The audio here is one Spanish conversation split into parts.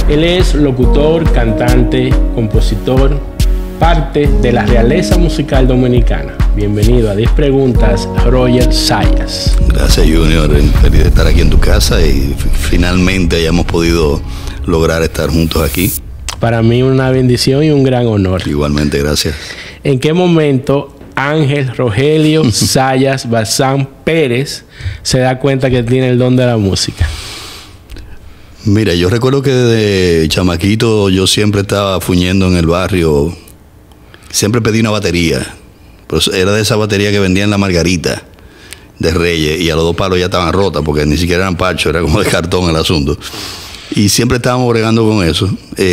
Él es locutor, cantante, compositor, parte de la realeza musical dominicana. Bienvenido a 10 Preguntas, Roger Sayas. Gracias, Junior. Feliz de estar aquí en tu casa y finalmente hayamos podido lograr estar juntos aquí. Para mí una bendición y un gran honor. Igualmente, gracias. ¿En qué momento Ángel Rogelio Sayas Bazán Pérez se da cuenta que tiene el don de la música? Mira, yo recuerdo que desde chamaquito yo siempre estaba fuñendo en el barrio. Siempre pedí una batería. Pero era de esa batería que vendían en la Margarita de Reyes. Y a los 2 palos ya estaban rotas porque ni siquiera eran parchos, era como de cartón el asunto. Y siempre estábamos bregando con eso.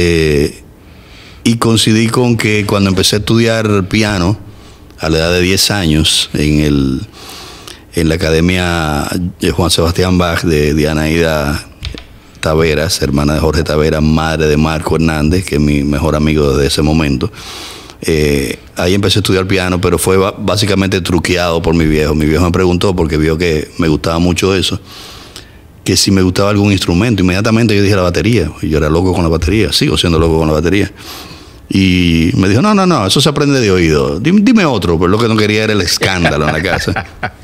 Y coincidí con que cuando empecé a estudiar piano, a la edad de 10 años, en la Academia Juan Sebastián Bach de Dianaida Taveras, hermana de Jorge Taveras, madre de Marco Hernández, que es mi mejor amigo desde ese momento. Ahí empecé a estudiar piano, pero fue básicamente truqueado por mi viejo. Mi viejo me preguntó, porque vio que me gustaba mucho eso, que si me gustaba algún instrumento. Inmediatamente yo dije la batería. Y yo era loco con la batería, sigo siendo loco con la batería. Y me dijo, no, eso se aprende de oído. Dime otro, pero lo que no quería era el escándalo en la casa.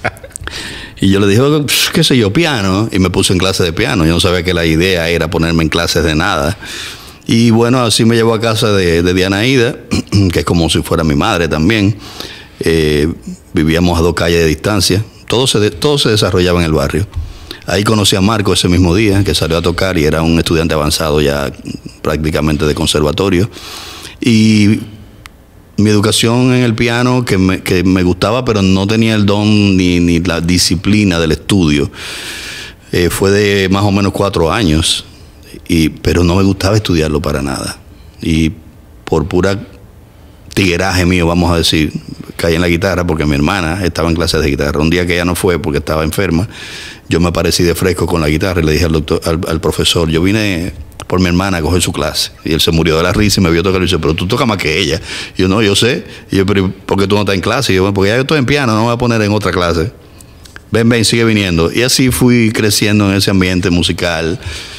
Y yo le dije, qué sé yo, piano. Y me puse en clase de piano. Yo no sabía que la idea era ponerme en clases de nada. Y bueno, así me llevó a casa de Dianaida, que es como si fuera mi madre también. Vivíamos a 2 calles de distancia. Todo se desarrollaba en el barrio. Ahí conocí a Marco ese mismo día, que salió a tocar y era un estudiante avanzado ya prácticamente de conservatorio. Y mi educación en el piano, que me gustaba, pero no tenía el don ni la disciplina del estudio, fue de más o menos 4 años, pero no me gustaba estudiarlo para nada. Y por pura tigueraje mío, vamos a decir, caí en la guitarra porque mi hermana estaba en clases de guitarra. Un día que ella no fue porque estaba enferma, yo me aparecí de fresco con la guitarra y le dije al profesor, yo vine por mi hermana a coger su clase. Y él se murió de la risa y me vio tocar y dice, pero tú tocas más que ella. Y yo, no, yo sé. Y yo, pero ¿por qué tú no estás en clase? Y yo, bueno, porque ya yo estoy en piano, no me voy a poner en otra clase. Ven, sigue viniendo. Y así fui creciendo en ese ambiente musical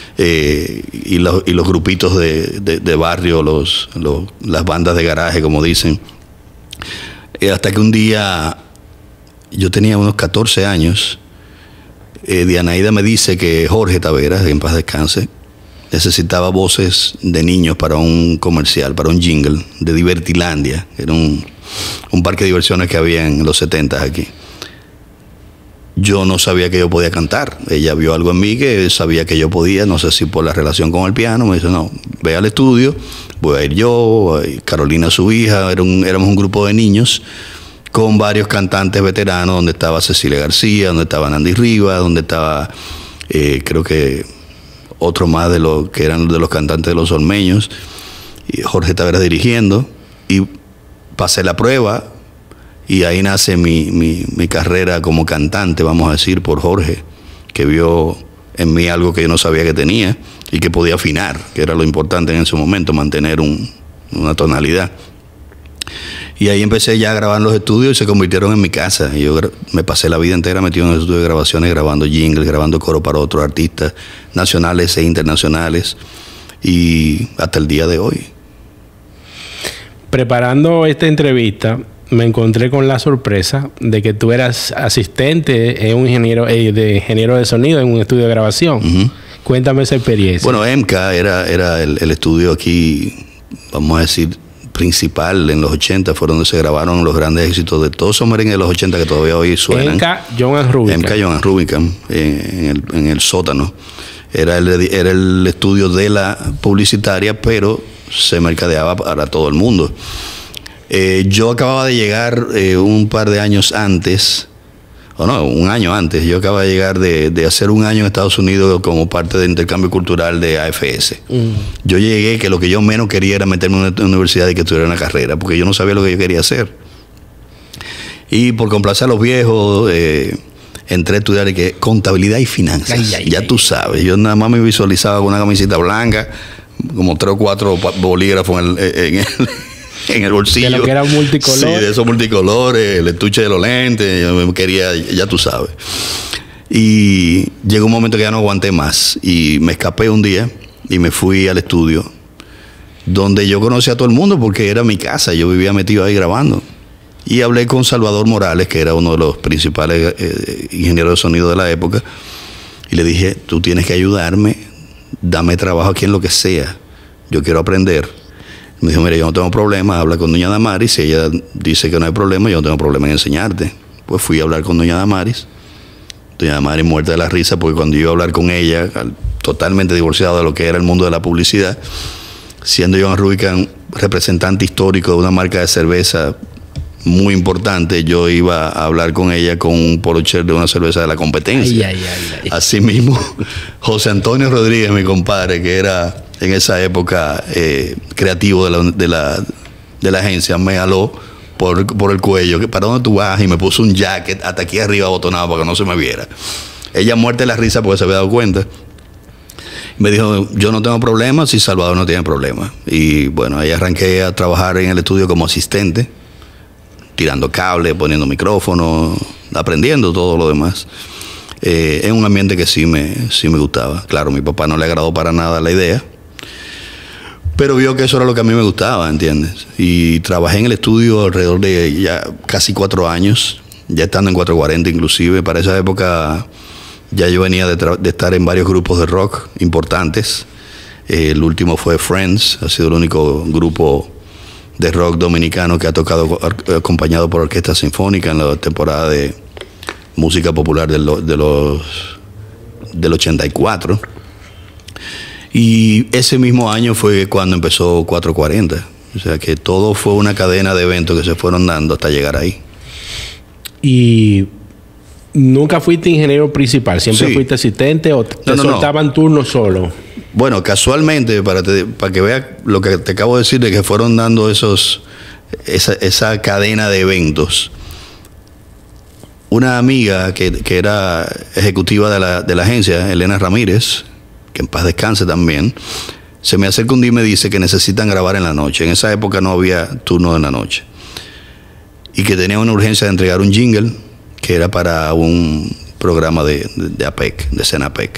y los grupitos de barrio, las bandas de garaje, como dicen. Hasta que un día, yo tenía unos 14 años, Dianaida me dice que Jorge Taveras, que en paz descanse, necesitaba voces de niños para un comercial, para un jingle de Divertilandia. Era un parque de diversiones que había en los 70 aquí. Yo no sabía que yo podía cantar. Ella vio algo en mí que sabía que yo podía, no sé si por la relación con el piano. Me dice, no, ve al estudio, voy a ir yo, Carolina su hija, éramos un grupo de niños con varios cantantes veteranos, donde estaba Cecilia García, donde estaba Nandy Rivas, donde estaba, creo que otro más de los que eran de los cantantes de los Olmeños, y Jorge Taveras dirigiendo, y pasé la prueba, y ahí nace mi carrera como cantante, vamos a decir, por Jorge, que vio en mí algo que yo no sabía que tenía, y que podía afinar, que era lo importante en ese momento, mantener una tonalidad. Y ahí empecé ya a grabar en los estudios y se convirtieron en mi casa. Y yo me pasé la vida entera metido en el estudio de grabaciones, grabando jingles, grabando coro para otros artistas nacionales e internacionales. Y hasta el día de hoy. Preparando esta entrevista, me encontré con la sorpresa de que tú eras asistente en un ingeniero de sonido en un estudio de grabación. Cuéntame esa experiencia. Bueno, EMCA era el estudio aquí, vamos a decir, principal en los 80, fueron donde se grabaron los grandes éxitos de todos esos merengues de los 80 que todavía hoy suenan. EMCA Joan Rubicam. EMCA Joan Rubicam, en el sótano. Era el estudio de la publicitaria, pero se mercadeaba para todo el mundo. Yo acababa de llegar un par de años antes, o no, un año antes. Yo acababa de llegar de hacer un año en Estados Unidos como parte del intercambio cultural de AFS. Yo llegué que lo que yo menos quería era meterme en una universidad y que estudiara una carrera, porque yo no sabía lo que yo quería hacer. Y por complacer a los viejos, entré a estudiar contabilidad y finanzas. Tú sabes, yo nada más me visualizaba con una camiseta blanca, como 3 o 4 bolígrafos en el bolsillo. De lo que era multicolor. Sí, de esos multicolores, el estuche de los lentes, yo me quería, ya tú sabes. Y llegó un momento que ya no aguanté más y me escapé un día y me fui al estudio, donde yo conocí a todo el mundo porque era mi casa, yo vivía metido ahí grabando. Y hablé con Salvador Morales, que era uno de los principales ingenieros de sonido de la época, y le dije, tú tienes que ayudarme, dame trabajo aquí en lo que sea, yo quiero aprender. Me dijo, mira, yo no tengo problema, habla con doña Damaris, si ella dice que no hay problema, yo no tengo problema en enseñarte. Pues fui a hablar con doña Damaris muerta de la risa, porque cuando yo iba a hablar con ella, totalmente divorciado de lo que era el mundo de la publicidad, siendo Joan Rubicam representante histórico de una marca de cerveza muy importante, yo iba a hablar con ella con un polocher de una cerveza de la competencia. Así mismo, José Antonio Rodríguez, mi compadre, que era en esa época creativo de la agencia, me jaló por el cuello, ¿para dónde tú vas? Y me puso un jacket hasta aquí arriba abotonado para que no se me viera. Ella muerta de la risa porque se había dado cuenta. Me dijo, yo no tengo problema si Salvador no tiene problema. Y bueno, ahí arranqué a trabajar en el estudio como asistente, tirando cables, poniendo micrófonos, aprendiendo todo lo demás. Es un ambiente que sí me gustaba. Claro, mi papá no le agradó para nada la idea, pero vio que eso era lo que a mí me gustaba, ¿entiendes? Y trabajé en el estudio alrededor de ya casi 4 años, ya estando en 440 inclusive. Para esa época ya yo venía de estar en varios grupos de rock importantes. El último fue Friends, ha sido el único grupo de rock dominicano que ha tocado acompañado por orquesta sinfónica en la temporada de música popular del 84. Y ese mismo año fue cuando empezó 440. O sea que todo fue una cadena de eventos que se fueron dando hasta llegar ahí. ¿Y nunca fuiste ingeniero principal? ¿Siempre fuiste asistente o te soltaban turnos solo? Bueno, casualmente, para que veas lo que te acabo de decir, de que fueron dando esa cadena de eventos. Una amiga que era ejecutiva de la agencia, Elena Ramírez, que en paz descanse también, se me acerca un día y me dice que necesitan grabar en la noche. En esa época no había turno en la noche. Y que tenía una urgencia de entregar un jingle que era para un programa de APEC, de Senapec.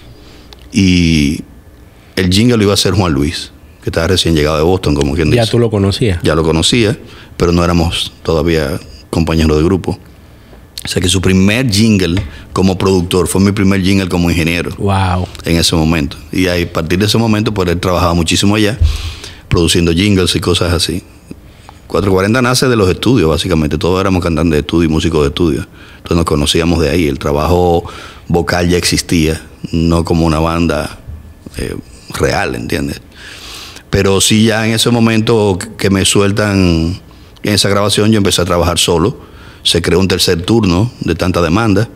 Y el jingle lo iba a hacer Juan Luis, que estaba recién llegado de Boston, como quien dice. ¿Ya tú lo conocías? Ya lo conocía, pero no éramos todavía compañeros de grupo. O sea que su primer jingle como productor fue mi primer jingle como ingeniero. Wow. En ese momento. Y ahí, a partir de ese momento, pues él trabajaba muchísimo allá, produciendo jingles y cosas así. 440 nace de los estudios, básicamente. Todos éramos cantantes de estudio y músicos de estudio. Entonces nos conocíamos de ahí. El trabajo vocal ya existía, no como una banda real, ¿entiendes? Pero sí, ya en ese momento que me sueltan en esa grabación, yo empecé a trabajar solo. Se creó un tercer turno de tanta demanda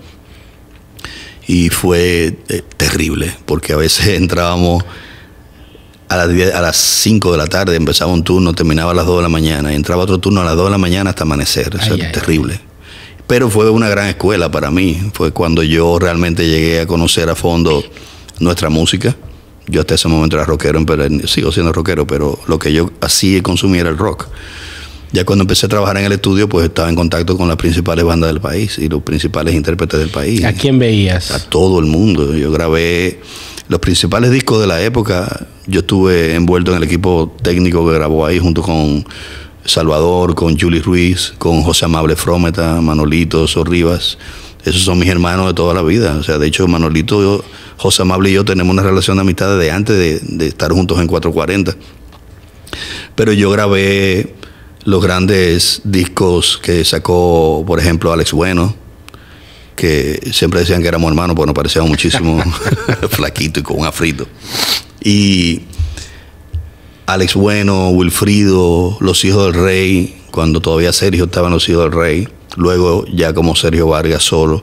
y fue terrible, porque a veces entrábamos a las 5 de la tarde, empezaba un turno, terminaba a las 2 de la mañana, y entraba otro turno a las 2 de la mañana hasta amanecer. O sea, terrible. Pero fue una gran escuela para mí. Fue cuando yo realmente llegué a conocer a fondo nuestra música. Yo hasta ese momento era rockero, pero sigo siendo rockero, pero lo que yo hacía y consumía era el rock. Ya cuando empecé a trabajar en el estudio, pues estaba en contacto con las principales bandas del país y los principales intérpretes del país. ¿A quién veías? A todo el mundo. Yo grabé los principales discos de la época. Yo estuve envuelto en el equipo técnico que grabó ahí junto con Salvador, con Julie Ruiz, con José Amable Frometa, Manolito, Sorribas. Esos son mis hermanos de toda la vida. O sea, de hecho, Manolito, José Amable y yo tenemos una relación de amistad desde antes de estar juntos en 440. Pero yo grabé los grandes discos que sacó, por ejemplo, Alex Bueno, que siempre decían que éramos hermanos porque nos parecíamos muchísimo, flaquito y con un afrito. Y Alex Bueno, Wilfrido, Los Hijos del Rey, cuando todavía Sergio estaba en Los Hijos del Rey, luego ya como Sergio Vargas solo.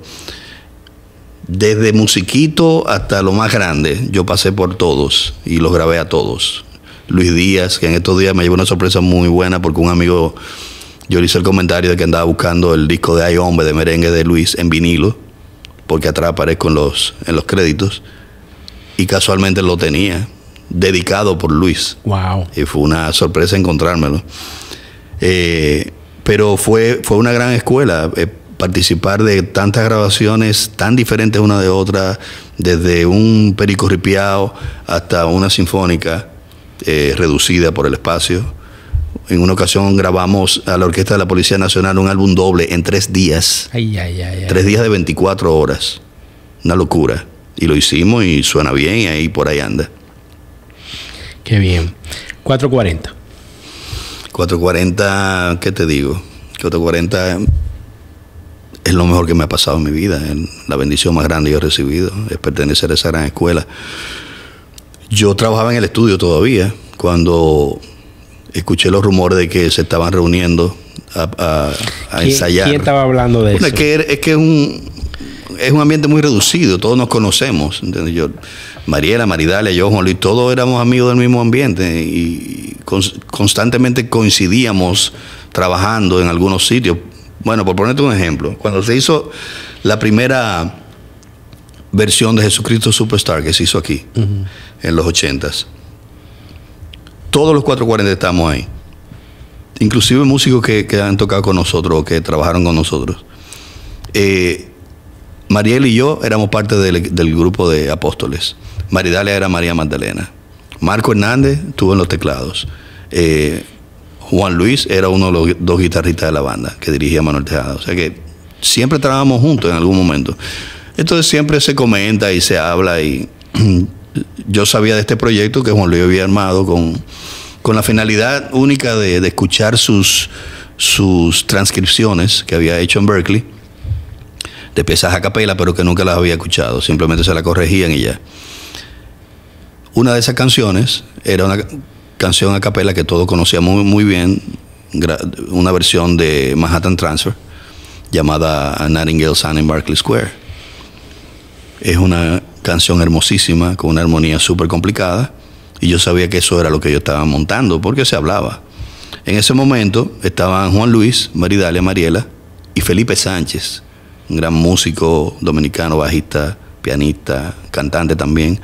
Desde musiquito hasta lo más grande, yo pasé por todos y los grabé a todos. Luis Díaz, que en estos días me llevó una sorpresa muy buena porque un amigo, yo le hice el comentario de que andaba buscando el disco de Ay Hombre de merengue de Luis en vinilo, porque atrás aparezco en los créditos, y casualmente lo tenía, dedicado por Luis. Wow. Y fue una sorpresa encontrármelo. Pero fue una gran escuela. participar de tantas grabaciones tan diferentes una de otra, desde un perico ripiao hasta una sinfónica reducida por el espacio. En una ocasión grabamos a la Orquesta de la Policía Nacional un álbum doble en 3 días. 3 días de 24 horas. Una locura. Y lo hicimos y suena bien y ahí por ahí anda. Qué bien. 440. 440, ¿qué te digo? 440 es lo mejor que me ha pasado en mi vida. La bendición más grande que he recibido es pertenecer a esa gran escuela. Yo trabajaba en el estudio todavía cuando escuché los rumores de que se estaban reuniendo a ensayar. ¿Quién estaba hablando de eso? Es que es un ambiente muy reducido, todos nos conocemos, ¿entiendes? Yo, Mariela, Maridalia, yo, Juan Luis, todos éramos amigos del mismo ambiente y constantemente coincidíamos trabajando en algunos sitios. Bueno, por ponerte un ejemplo, cuando se hizo la primera versión de Jesucristo Superstar que se hizo aquí, en los 80s, todos los 440 estamos ahí, inclusive músicos que han tocado con nosotros o que trabajaron con nosotros. Mariel y yo éramos parte del grupo de Apóstoles. Maridalia era María Magdalena. Marco Hernández estuvo en los teclados. Juan Luis era uno de los 2 guitarristas de la banda que dirigía Manuel Tejada. O sea que siempre trabajamos juntos en algún momento. Entonces siempre se comenta y se habla y yo sabía de este proyecto que Juan Luis había armado con la finalidad única de escuchar sus transcripciones que había hecho en Berkeley de piezas a capela, pero que nunca las había escuchado, simplemente se las corregían y ya. Una de esas canciones era una canción a capela que todos conocíamos muy, muy bien, una versión de Manhattan Transfer llamada A Nightingale Sun in Berkeley Square. Es una canción hermosísima con una armonía súper complicada y yo sabía que eso era lo que yo estaba montando porque se hablaba. En ese momento estaban Juan Luis, Maridalia, Mariela y Felipe Sánchez, un gran músico dominicano, bajista, pianista, cantante también.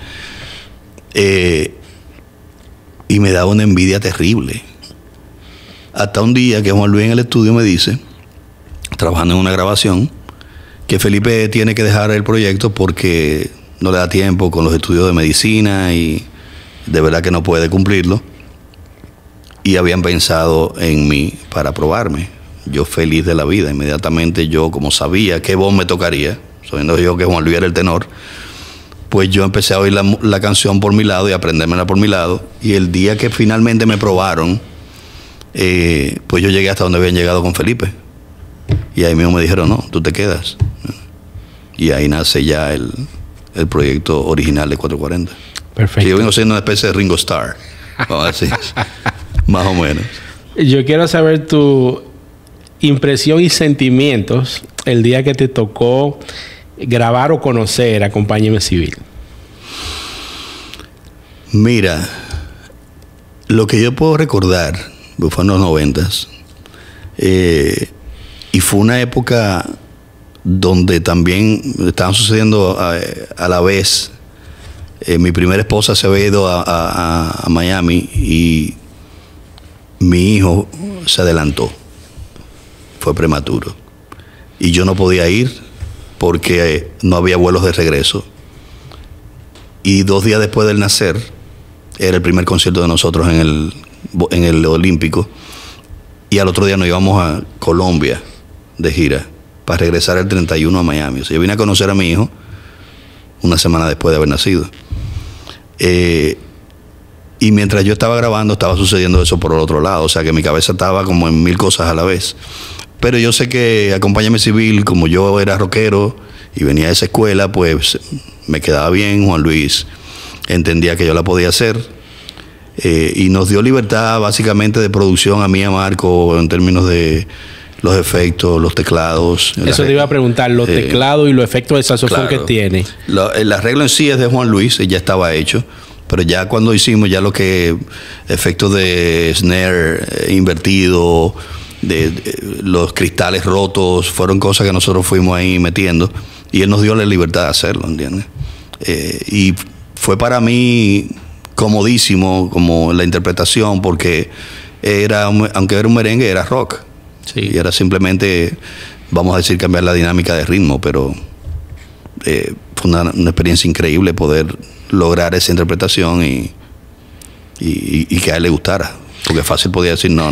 Y me daba una envidia terrible. Hasta un día que Juan Luis en el estudio me dice, trabajando en una grabación, que Felipe tiene que dejar el proyecto porque no le da tiempo con los estudios de medicina y de verdad que no puede cumplirlo. Y habían pensado en mí para probarme. Yo feliz de la vida. Inmediatamente yo, como sabía qué voz me tocaría, sabiendo yo que Juan Luis era el tenor, pues yo empecé a oír la canción por mi lado y aprendérmela por mi lado. Y el día que finalmente me probaron, pues yo llegué hasta donde habían llegado con Felipe. Y ahí mismo me dijeron, no, tú te quedas. Y ahí nace ya el proyecto original de 440. Perfecto. Yo vengo siendo una especie de Ringo Starr, vamos a decir, más o menos. Yo quiero saber tu impresión y sentimientos el día que te tocó grabar o conocer a Acompáñame Civil. Mira, lo que yo puedo recordar fue en los 90s y fue una época donde también estaban sucediendo a la vez. Mi primera esposa se había ido a Miami y mi hijo se adelantó. Fue prematuro. Y yo no podía ir porque no había vuelos de regreso. Y 2 días después del nacer, era el primer concierto de nosotros en el Olímpico. Y al otro día nos íbamos a Colombia de gira para regresar el 31 a Miami. O sea, yo vine a conocer a mi hijo una semana después de haber nacido. Y mientras yo estaba grabando, estaba sucediendo eso por el otro lado. O sea, que mi cabeza estaba como en 1000 cosas a la vez. Pero yo sé que Acompáñame Civil, como yo era rockero y venía de esa escuela, pues me quedaba bien. Juan Luis entendía que yo la podía hacer. Y nos dio libertad básicamente de producción a mí y a Marco en términos de los efectos, los teclados. Eso te iba a preguntar, los teclados y los efectos de saxofón, claro, que tiene. El arreglo en sí es de Juan Luis, ya estaba hecho. Pero ya cuando hicimos ya lo que efectos de snare invertido, de los cristales rotos, fueron cosas que nosotros fuimos ahí metiendo y él nos dio la libertad de hacerlo, ¿entiendes? Y fue para mí comodísimo como la interpretación porque era, aunque era un merengue, era rock. Sí. Y era simplemente vamos a decir, cambiar la dinámica de ritmo, pero fue una experiencia increíble poder lograr esa interpretación y que a él le gustara, porque fácil podía decir no.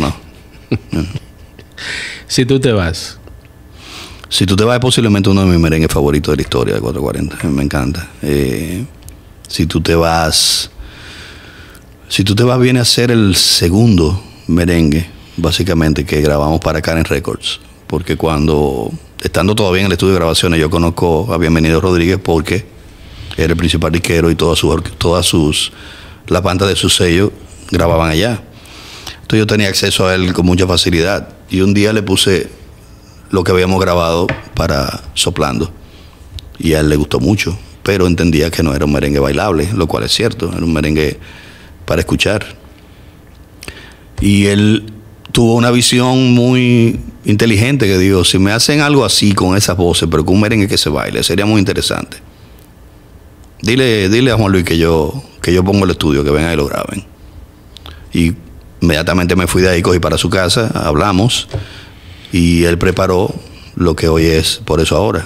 Si tú te vas. Si tú te vas es posiblemente uno de mis merengues favoritos de la historia de 440, me encanta. Si tú te vas viene a ser el segundo merengue, básicamente, que grabamos para Karen Records, porque estando todavía en el estudio de grabaciones, yo conozco a Bienvenido Rodríguez porque era el principal disquero y la banda de su sello grababan allá. Entonces yo tenía acceso a él con mucha facilidad. Y un día le puse lo que habíamos grabado para Soplando. Y a él le gustó mucho, pero entendía que no era un merengue bailable, lo cual es cierto, era un merengue para escuchar. Y él tuvo una visión muy inteligente que dijo, si me hacen algo así con esas voces, pero con un merengue que se baile, sería muy interesante. Dile a Juan Luis que yo pongo el estudio, que vengan y lo graben. Y inmediatamente me fui de ahí, cogí para su casa, hablamos, y él preparó lo que hoy es Por Eso Ahora.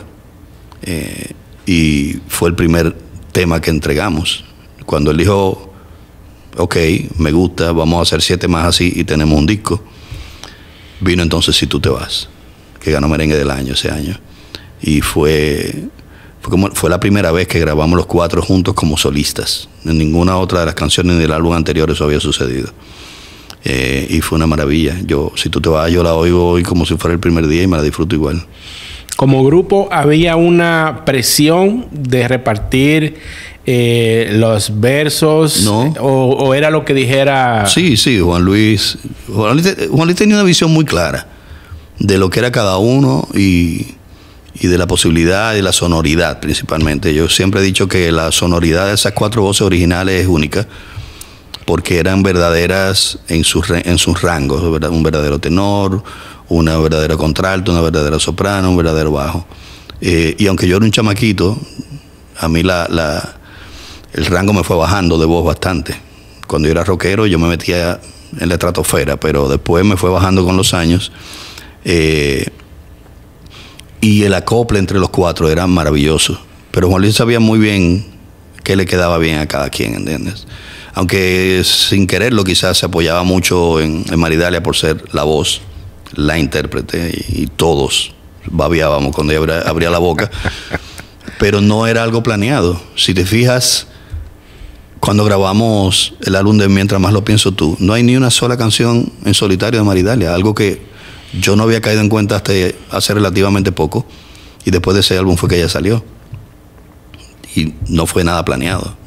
Y fue el primer tema que entregamos. Cuando él dijo, ok, me gusta, vamos a hacer 7 más así y tenemos un disco, vino entonces Si Tú Te Vas, que ganó Merengue del Año ese año. Y fue la primera vez que grabamos los 4 juntos como solistas. En ninguna otra de las canciones del álbum anterior eso había sucedido. Y fue una maravilla. Si Tú Te Vas, yo la oigo hoy como si fuera el primer día y me la disfruto igual. Como grupo, ¿había una presión de repartir los versos? No. ¿O era lo que dijera? Sí, Juan Luis tenía una visión muy clara de lo que era cada uno y de la posibilidad y la sonoridad principalmente. Yo siempre he dicho que la sonoridad de esas 4 voces originales es única, porque eran verdaderas en sus rangos, ¿verdad? Un verdadero tenor, una verdadera contralto, una verdadera soprano, un verdadero bajo. Y aunque yo era un chamaquito, a mí el rango me fue bajando de voz bastante. Cuando yo era rockero yo me metía en la estratosfera, pero después me fue bajando con los años. Y el acople entre los 4 era maravilloso. Pero Juan Luis sabía muy bien qué le quedaba bien a cada quien, ¿entiendes? Aunque sin quererlo quizás se apoyaba mucho en Maridalia por ser la voz, la intérprete, y todos babeábamos cuando ella abría la boca. Pero no era algo planeado. Si te fijas, cuando grabamos el álbum de Mientras Más Lo Pienso Tú, no hay ni una sola canción en solitario de Maridalia, algo que yo no había caído en cuenta hasta hace relativamente poco, y después de ese álbum fue que ella salió. Y no fue nada planeado.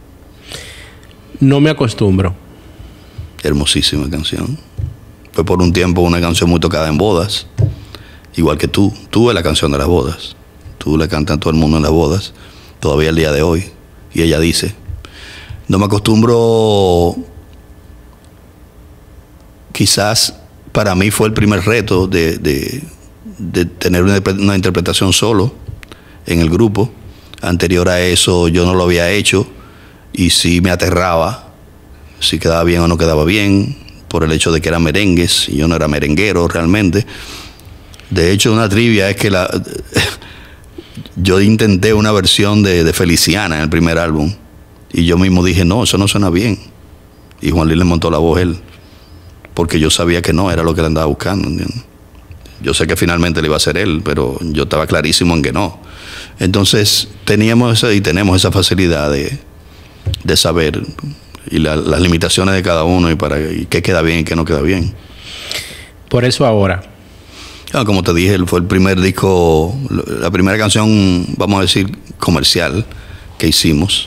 No me acostumbro. Hermosísima canción. Fue por un tiempo una canción muy tocada en bodas, igual que Tú. Tú es la canción de las bodas. Tú le cantas a todo el mundo en las bodas, todavía el día de hoy. Y ella dice, no me acostumbro, quizás para mí fue el primer reto de tener una interpretación solo en el grupo. Anterior a eso yo no lo había hecho, y sí me aterraba si quedaba bien o no quedaba bien, por el hecho de que eran merengues y yo no era merenguero realmente. De hecho, una trivia es que yo intenté una versión de Feliciana en el primer álbum, y yo mismo dije, no, eso no suena bien. Y Juan Luis le montó la voz él, porque yo sabía que no era lo que él andaba buscando, ¿entiendes? Yo sé que finalmente le iba a hacer él, pero yo estaba clarísimo en que no. Entonces tenemos esa facilidad de saber y las limitaciones de cada uno y qué queda bien y qué no queda bien. Por Eso Ahora. Como te dije, fue el primer disco, la primera canción, vamos a decir, comercial que hicimos.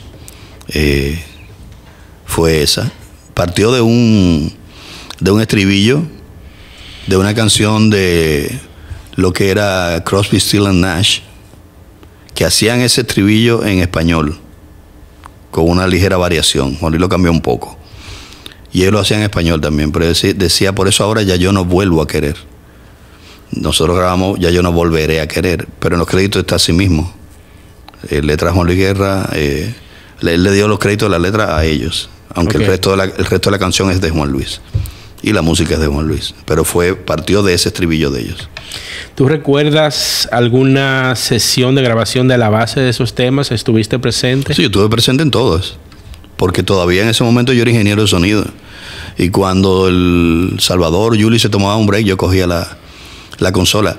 Fue esa. Partió de un estribillo de una canción de lo que era Crosby, Stills and Nash, que hacían ese estribillo en español con una ligera variación. Juan Luis lo cambió un poco y ellos lo hacían en español también, pero decía, por eso ahora ya yo no vuelvo a querer. Nosotros grabamos Ya Yo No Volveré a Querer, pero en los créditos está así mismo. Letra Juan Luis Guerra, él le dio los créditos de la letra a ellos, aunque okay. el resto de la canción es de Juan Luis. y la música es de Juan Luis. Pero partió de ese estribillo de ellos. ¿Tú recuerdas alguna sesión de grabación de la base de esos temas? ¿Estuviste presente? Sí, yo estuve presente en todas. Porque todavía en ese momento yo era ingeniero de sonido. Y cuando el Salvador, Juli se tomaba un break, yo cogía la consola.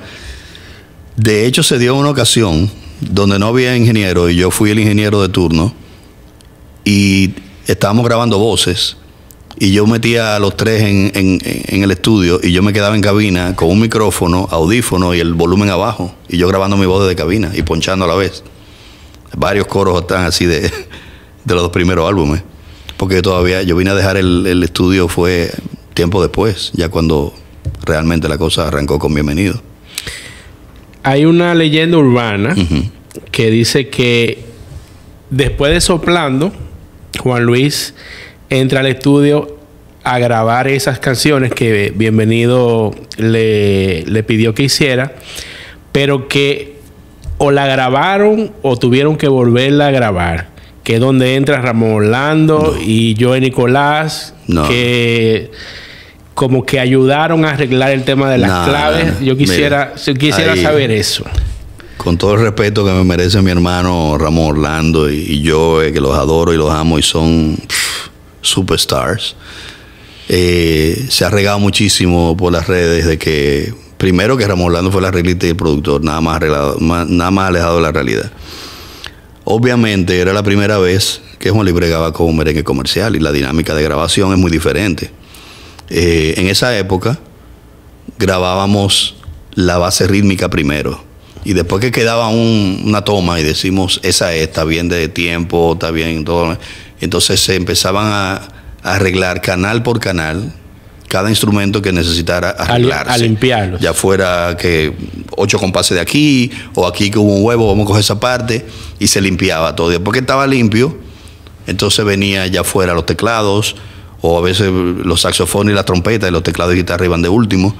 De hecho, se dio una ocasión donde no había ingeniero y yo fui el ingeniero de turno. Y estábamos grabando voces. Y yo metía a los tres en el estudio y yo me quedaba en cabina con un micrófono, audífono y el volumen abajo. Y yo grabando mi voz desde cabina y ponchando a la vez. Varios coros están así de los dos primeros álbumes. Porque todavía yo vine a dejar el estudio fue tiempo después, ya cuando realmente la cosa arrancó con Bienvenido. Hay una leyenda urbana que dice que después de Soplando, Juan Luis entra al estudio a grabar esas canciones que Bienvenido le pidió que hiciera, pero que o la grabaron o tuvieron que volverla a grabar. Que es donde entra Ramón Orlando y Joe Nicolás, que como que ayudaron a arreglar el tema de las claves. Yo quisiera saber eso. Con todo el respeto que me merece mi hermano Ramón Orlando y yo, que los adoro y los amo y son superstars, se ha regado muchísimo por las redes de que, primero, que Ramón Orlando fue el arreglista y el productor, nada más alejado de la realidad. Obviamente era la primera vez que Juan Luis bregaba con un merengue comercial y la dinámica de grabación es muy diferente. En esa época grabábamos la base rítmica primero y después que quedaba una toma y decimos esa está bien de tiempo, está bien todo, entonces se empezaban a arreglar canal por canal cada instrumento que necesitara arreglarse. A limpiarlos. Ya fuera que 8 compases de aquí, o aquí que hubo un huevo, vamos a coger esa parte, y se limpiaba todo. Después que estaba limpio, entonces venía ya fuera los teclados, o a veces los saxofones y la trompeta, y los teclados y guitarra iban de último.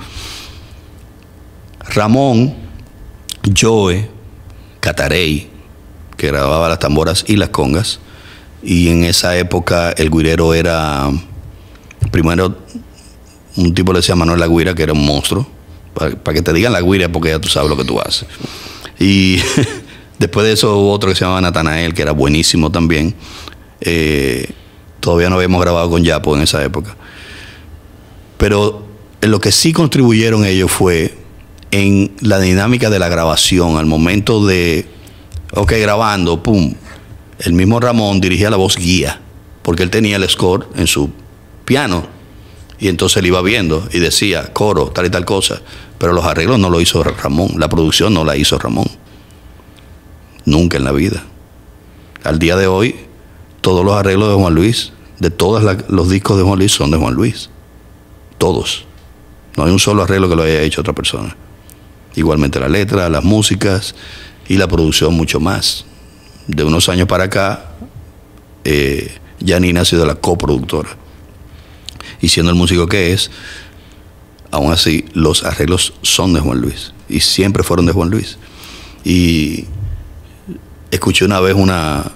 Ramón, Joe, Catarey, que grababa las tamboras y las congas, y en esa época el güirero era, primero, un tipo le decía Manuel La Guira, que era un monstruo. Para que te digan La Guira, porque ya tú sabes lo que tú haces. Y después de eso hubo otro que se llamaba Natanael, que era buenísimo también. Todavía no habíamos grabado con Yapo en esa época. Pero en lo que sí contribuyeron ellos fue en la dinámica de la grabación. Al momento de, grabando, pum. El mismo Ramón dirigía la voz guía, porque él tenía el score en su piano. Y entonces él iba viendo y decía coro, tal y tal cosa. Pero los arreglos no lo hizo Ramón. La producción no la hizo Ramón. Nunca en la vida. Al día de hoy, todos los arreglos de Juan Luis, de todos los discos de Juan Luis, son de Juan Luis. Todos. No hay un solo arreglo que lo haya hecho otra persona. Igualmente la letra, las músicas y la producción mucho más. De unos años para acá, Janina ha sido la coproductora. Y siendo el músico que es, aún así los arreglos son de Juan Luis y siempre fueron de Juan Luis. Y escuché una vez una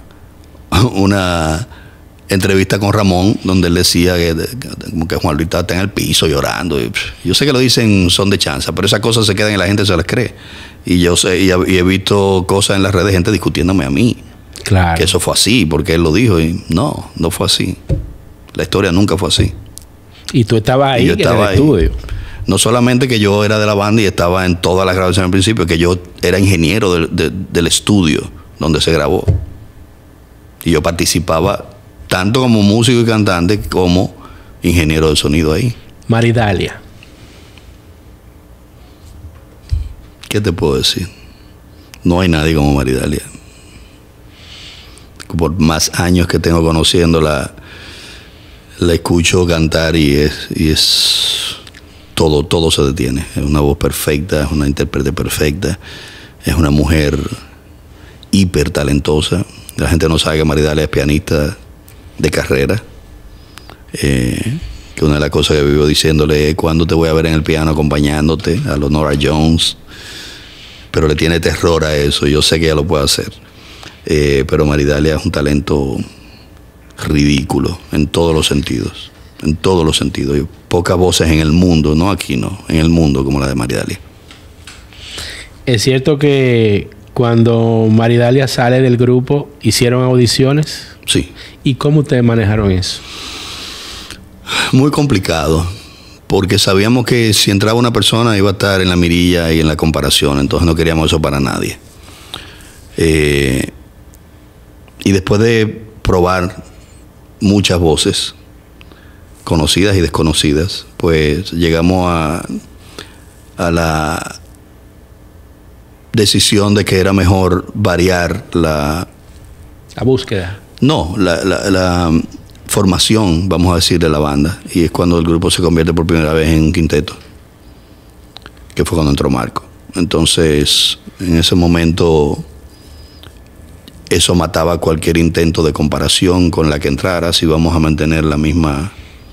entrevista con Ramón donde él decía que Juan Luis está en el piso llorando. Y yo sé que lo dicen son de chanza, pero esas cosas se quedan y la gente se las cree. Y yo sé, y he visto cosas en las redes, gente discutiéndome a mí. Claro. Que eso fue así, porque él lo dijo. Y no fue así. La historia nunca fue así. Y tú estabas ahí en el estudio. No solamente que yo era de la banda y estaba en todas las grabaciones al principio, que yo era ingeniero del estudio donde se grabó. Y yo participaba tanto como músico y cantante como ingeniero de sonido ahí. Maridalia. ¿Qué te puedo decir? No hay nadie como Maridalia. Por más años que tengo conociéndola, la escucho cantar y es todo se detiene. Es una voz perfecta, es una intérprete perfecta, es una mujer hiper talentosa. La gente no sabe que Maridalia es pianista de carrera. Que una de las cosas que vivo diciéndole es cuándo te voy a ver en el piano acompañándote a los Nora Jones, pero le tiene terror a eso. Yo sé que ella lo puede hacer, pero Maridalia es un talento ridículo en todos los sentidos. en todos los sentidos. Hay pocas voces en el mundo, no aquí, no, en el mundo como la de Maridalia. Es cierto que cuando Maridalia sale del grupo, ¿hicieron audiciones? Sí. ¿Y cómo ustedes manejaron eso? Muy complicado, porque sabíamos que si entraba una persona iba a estar en la mirilla y en la comparación, entonces no queríamos eso para nadie. Y después de probar muchas voces, conocidas y desconocidas, pues llegamos a la decisión de que era mejor variar la búsqueda. No, la formación, vamos a decir, de la banda. Y es cuando el grupo se convierte por primera vez en un quinteto, que fue cuando entró Marco. Entonces, en ese momento, eso mataba cualquier intento de comparación con la que entrara, si vamos a mantener la misma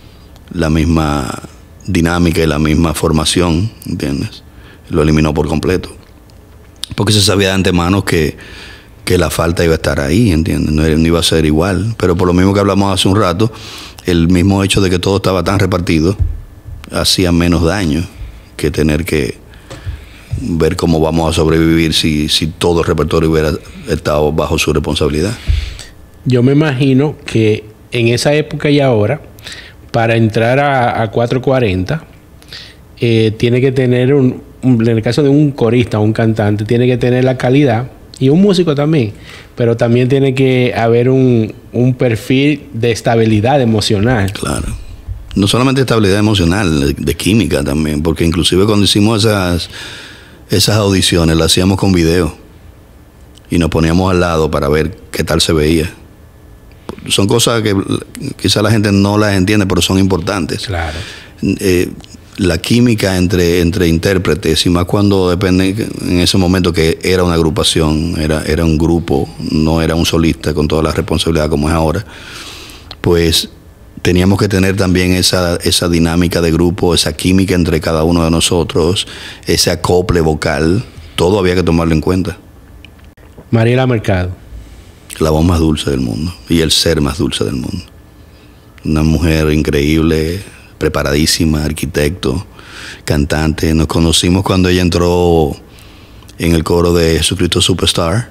dinámica y la misma formación, ¿entiendes? Lo eliminó por completo. Porque se sabía de antemano que la falta iba a estar ahí, ¿entiendes? No iba a ser igual. Pero por lo mismo que hablamos hace un rato, el mismo hecho de que todo estaba tan repartido hacía menos daño que tener que ver cómo vamos a sobrevivir si todo el repertorio hubiera estado bajo su responsabilidad. Yo me imagino que en esa época y ahora, para entrar a 440, tiene que tener en el caso de un corista, un cantante, tiene que tener la calidad, y un músico también, pero también tiene que haber un perfil de estabilidad emocional. Claro. No solamente estabilidad emocional, de química también, porque inclusive cuando hicimos esas audiciones las hacíamos con video y nos poníamos al lado para ver qué tal se veía. Son cosas que quizá la gente no las entiende, pero son importantes. Claro. La química entre intérpretes, y más cuando depende en ese momento que era una agrupación, era un grupo, no era un solista con toda la responsabilidad como es ahora, pues teníamos que tener también esa dinámica de grupo, esa química entre cada uno de nosotros, ese acople vocal, todo había que tomarlo en cuenta. Mariela Mercado. La voz más dulce del mundo y el ser más dulce del mundo. Una mujer increíble, preparadísima, arquitecto, cantante. Nos conocimos cuando ella entró en el coro de Jesucristo Superstar,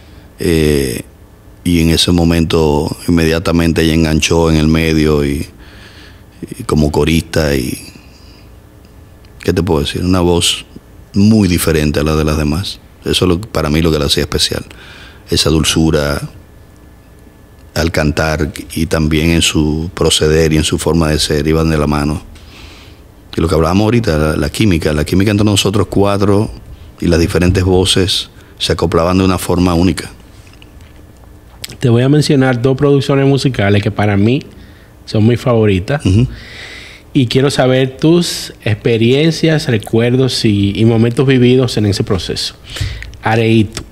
y en ese momento inmediatamente ella enganchó en el medio y como corista, y ¿qué te puedo decir? Una voz muy diferente a la de las demás. Eso es para mí lo que la hacía especial, esa dulzura al cantar, y también en su proceder y en su forma de ser, iban de la mano. Y lo que hablábamos ahorita, la química entre nosotros cuatro y las diferentes voces se acoplaban de una forma única. Te voy a mencionar 2 producciones musicales que para mí son mis favoritas. Uh-huh. Y quiero saber tus experiencias, recuerdos y momentos vividos en ese proceso. Areito.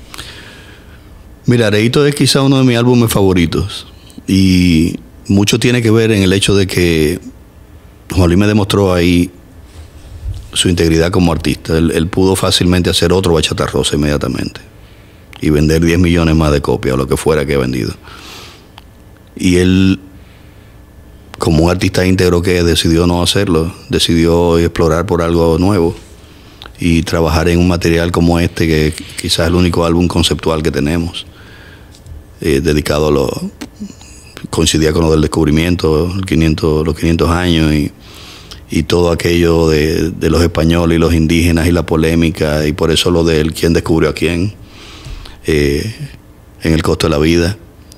Mira, Areito es quizá uno de mis álbumes favoritos, y mucho tiene que ver en el hecho de que Juan Luis me demostró ahí su integridad como artista. Él pudo fácilmente hacer otro Bachata Rosa inmediatamente y vender 10 millones más de copias o lo que fuera que he vendido. Y él, como un artista íntegro que es, decidió no hacerlo, decidió explorar por algo nuevo y trabajar en un material como este, que quizás es el único álbum conceptual que tenemos, dedicado coincidía con lo del descubrimiento, los 500 años y todo aquello de los españoles y los indígenas y la polémica, y por eso lo del quién descubrió a quién, en el costo de la vida.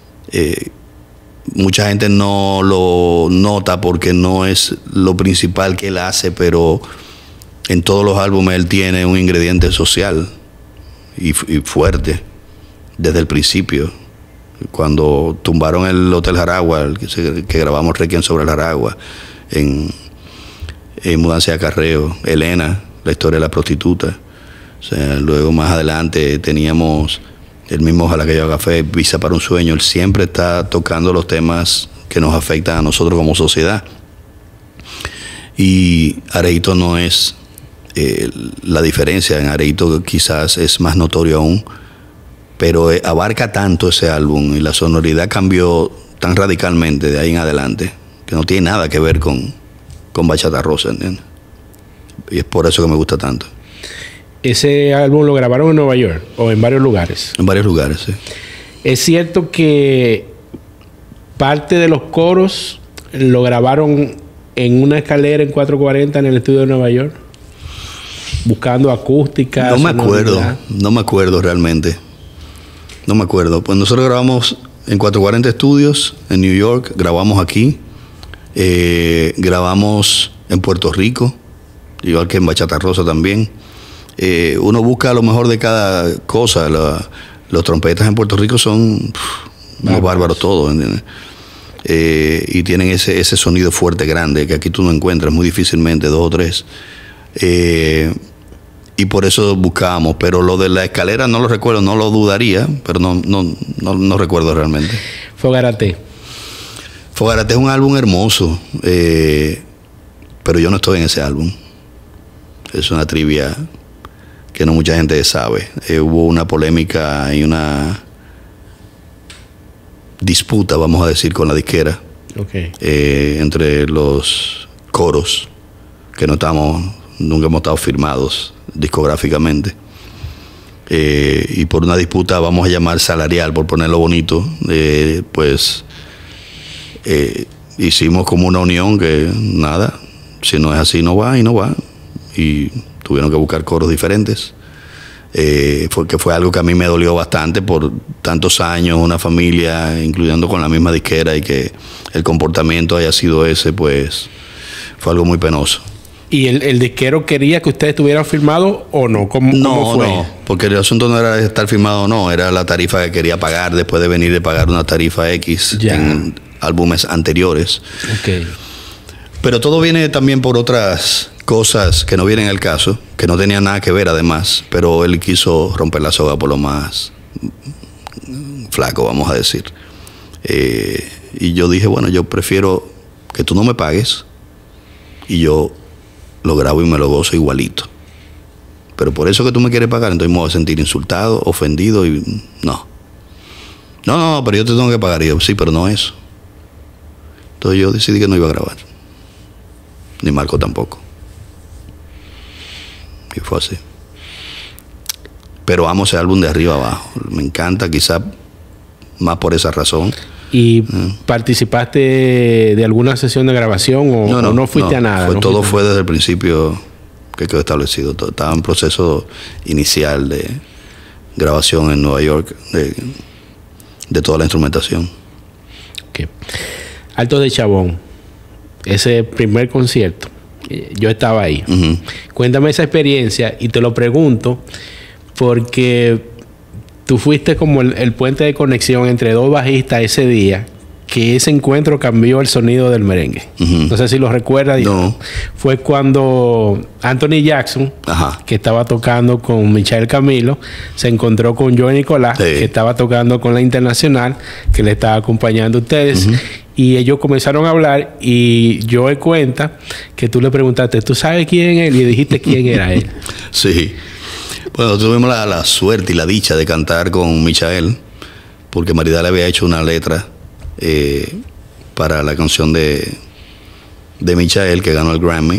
Mucha gente no lo nota porque no es lo principal que él hace, pero en todos los álbumes él tiene un ingrediente social y fuerte desde el principio. Cuando tumbaron el Hotel Jaragua, que grabamos Requiem sobre el Jaragua, en Mudanza de Acarreo, Elena, la historia de la prostituta. O sea, luego más adelante teníamos el mismo Ojalá que yo haga fe, Visa para un sueño. Él siempre está tocando los temas que nos afectan a nosotros como sociedad. Y Areito no es la diferencia. En Areito quizás es más notorio aún, pero abarca tanto ese álbum y la sonoridad cambió tan radicalmente de ahí en adelante que no tiene nada que ver con Bachata Rosa, ¿entiendes? Y es por eso que me gusta tanto. ¿Ese álbum lo grabaron en Nueva York o en varios lugares? En varios lugares, sí. ¿Es cierto que parte de los coros lo grabaron en una escalera en 440 en el estudio de Nueva York? Buscando acústica. No me acuerdo realmente. No me acuerdo. Pues nosotros grabamos en 440 Estudios en New York, grabamos aquí, grabamos en Puerto Rico, igual que en Bachata Rosa también. Uno busca lo mejor de cada cosa. Los trompetas en Puerto Rico son unos bárbaros todos, ¿entiendes? Y tienen ese sonido fuerte, grande, que aquí tú no encuentras muy difícilmente, 2 o 3. Y por eso buscábamos. Pero lo de la escalera no lo recuerdo, no lo dudaría, pero no recuerdo realmente. Fogarate. Fogarate es un álbum hermoso, pero yo no estoy en ese álbum. Es una trivia que no mucha gente sabe. Hubo una polémica y una disputa, vamos a decir, con la disquera, entre los coros, que nunca hemos estado firmados discográficamente, y por una disputa, vamos a llamar salarial, por ponerlo bonito, hicimos como una unión que nada, si no es así no va, y tuvieron que buscar coros diferentes. Fue algo que a mí me dolió bastante por tantos años, una familia, incluyendo con la misma disquera, y que el comportamiento haya sido ese, pues fue algo muy penoso. ¿Y el disquero quería que ustedes estuvieran firmados o no? ¿Cómo fue? No, porque el asunto no era estar firmado o no, era la tarifa que quería pagar después de venir de pagar una tarifa X en álbumes anteriores. Pero todo viene también por otras cosas que no vienen al caso, que no tenían nada que ver además, pero él quiso romper la soga por lo más flaco, vamos a decir. Y yo dije, bueno, yo prefiero que tú no me pagues y yo lo grabo y me lo gozo igualito. Pero por eso que tú me quieres pagar, entonces me voy a sentir insultado, ofendido, y no, pero yo te tengo que pagar. Y yo, sí, pero no eso. Entonces yo decidí que no iba a grabar, ni Marco tampoco. Y fue así. Pero amo ese álbum de arriba abajo. Me encanta, quizás más por esa razón. ¿Y participaste de alguna sesión de grabación o no fuiste a nada? Todo fue desde el principio que quedó establecido. Estaba en proceso inicial de grabación en Nueva York de toda la instrumentación. Altos de Chabón, ese primer concierto, yo estaba ahí. Cuéntame esa experiencia, y te lo pregunto porque tú fuiste como el puente de conexión entre dos bajistas ese día, que ese encuentro cambió el sonido del merengue. No sé si lo recuerdas. No. Fue cuando Anthony Jackson, que estaba tocando con Michael Camilo, se encontró con Joey Nicolás, que estaba tocando con la Internacional, que le estaba acompañando a ustedes. Y ellos comenzaron a hablar, y Joey cuenta que tú le preguntaste, ¿tú sabes quién es él? Y dijiste quién era él. Sí. Bueno, tuvimos la suerte y la dicha de cantar con Michael, porque Maridá le había hecho una letra para la canción de Michael, que ganó el Grammy,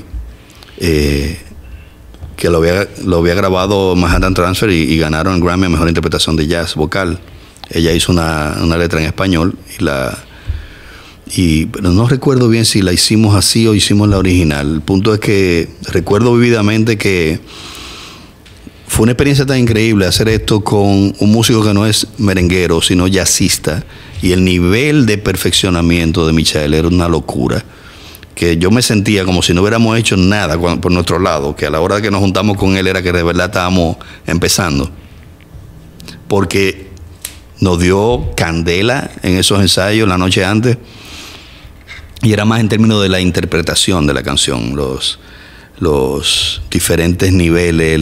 que lo había grabado Manhattan Transfer, y ganaron el Grammy a Mejor Interpretación de Jazz Vocal. Ella hizo una letra en español, pero no recuerdo bien si la hicimos así o hicimos la original. El punto es que recuerdo vividamente que fue una experiencia tan increíble hacer esto con un músico que no es merenguero, sino jazzista. Y el nivel de perfeccionamiento de Michael era una locura, que yo me sentía como si no hubiéramos hecho nada por nuestro lado, que a la hora de que nos juntamos con él era que de verdad estábamos empezando. Porque nos dio candela en esos ensayos la noche antes, y era más en términos de la interpretación de la canción, los diferentes niveles,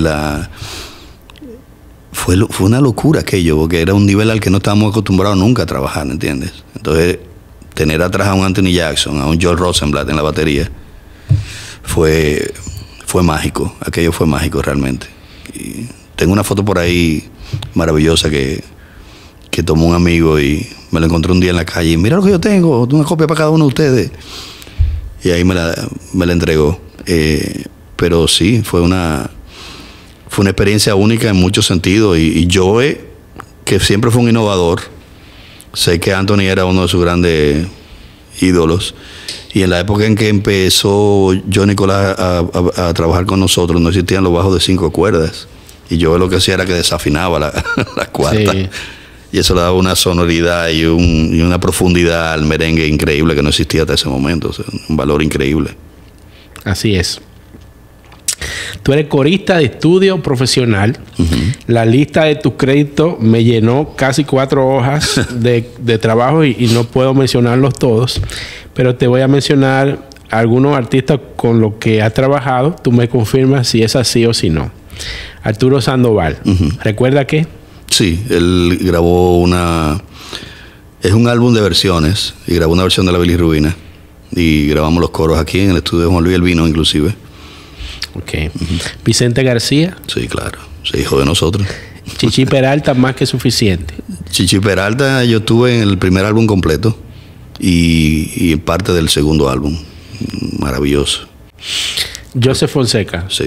fue una locura aquello, porque era un nivel al que no estábamos acostumbrados nunca a trabajar, ¿entiendes? Entonces, tener atrás a un Anthony Jackson, a un Joel Rosenblatt en la batería, fue mágico. Aquello fue mágico realmente. Y tengo una foto por ahí maravillosa que tomó un amigo, y me lo encontré un día en la calle. Y mira lo que yo tengo, una copia para cada uno de ustedes. y ahí me la entregó. Pero sí, fue una experiencia única en muchos sentidos. Y Joe, que siempre fue un innovador, sé que Anthony era uno de sus grandes ídolos. Y en la época en que empezó Joe Nicolás a trabajar con nosotros, no existían los bajos de 5 cuerdas. Y Joe lo que hacía era que desafinaba la cuarta. Sí. Y eso le daba una sonoridad y una profundidad al merengue increíble que no existía hasta ese momento. O sea, un valor increíble. Así es. Tú eres corista de estudio profesional. La lista de tus créditos me llenó casi 4 hojas de trabajo y no puedo mencionarlos todos. Pero te voy a mencionar algunos artistas con los que has trabajado. Tú me confirmas si es así o si no. Arturo Sandoval. ¿Recuerda qué? Sí, él grabó es un álbum de versiones, y grabó una versión de La Bilirrubina, y grabamos los coros aquí en el estudio de Juan Luis Albino, inclusive. Ok. Vicente García. Sí, claro, se hijo de nosotros. Chichi Peralta, más que suficiente. Chichi Peralta yo tuve en el primer álbum completo y en parte del segundo álbum. Maravilloso. Joseph Fonseca. Sí.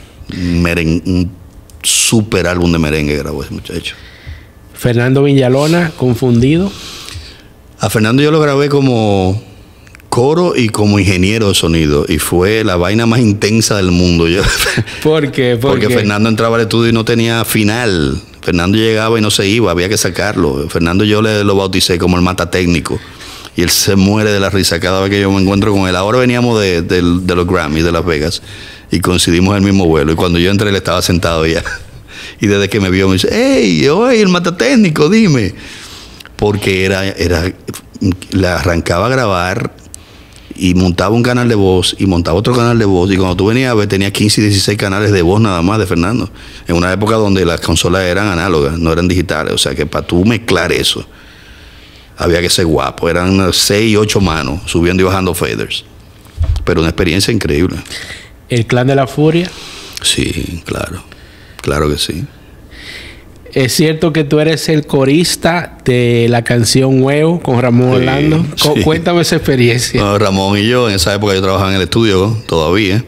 Un super álbum de merengue grabó ese muchacho. Fernando Villalona, Confundido. A Fernando yo lo grabé como coro y como ingeniero de sonido, y fue la vaina más intensa del mundo. ¿Por qué? Porque Fernando entraba al estudio y no tenía final. Fernando llegaba y no se iba, había que sacarlo. Fernando yo lo bauticé como el mata técnico, y él se muere de la risa cada vez que yo me encuentro con él. Ahora veníamos de los Grammys de Las Vegas y coincidimos en el mismo vuelo, y cuando yo entré él estaba sentado ya, y desde que me vio me dice: hey, oye, el mata técnico, dime. Porque le arrancaba a grabar y montaba un canal de voz y montaba otro canal de voz, y cuando tú venías a ver tenía 15 y 16 canales de voz nada más de Fernando, en una época donde las consolas eran análogas, no eran digitales. O sea que para tú mezclar eso había que ser guapo. Eran 6 y 8 manos subiendo y bajando faders, pero una experiencia increíble. ¿El Clan de la Furia? Sí, claro que sí. ¿Es cierto que tú eres el corista de la canción Huevo con Ramón Orlando? Sí. Cuéntame esa experiencia. No, Ramón y yo, en esa época yo trabajaba en el estudio todavía,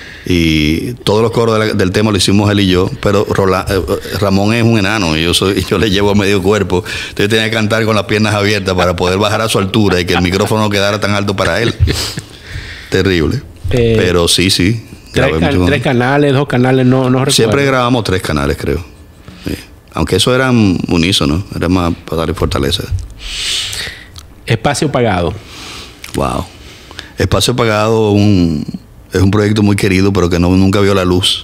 y todos los coros del tema lo hicimos él y yo, pero Ramón es un enano y yo le llevo medio cuerpo, entonces tenía que cantar con las piernas abiertas para poder bajar a su altura y que el micrófono no quedara tan alto para él. Terrible. Pero sí. 3 canales, 2 canales, no recuerdo. Siempre grabamos 3 canales, creo. Sí. Aunque eso era unísono, era más para darle fortaleza. Espacio Pagado. Wow. Espacio Pagado es un proyecto muy querido, pero que nunca vio la luz.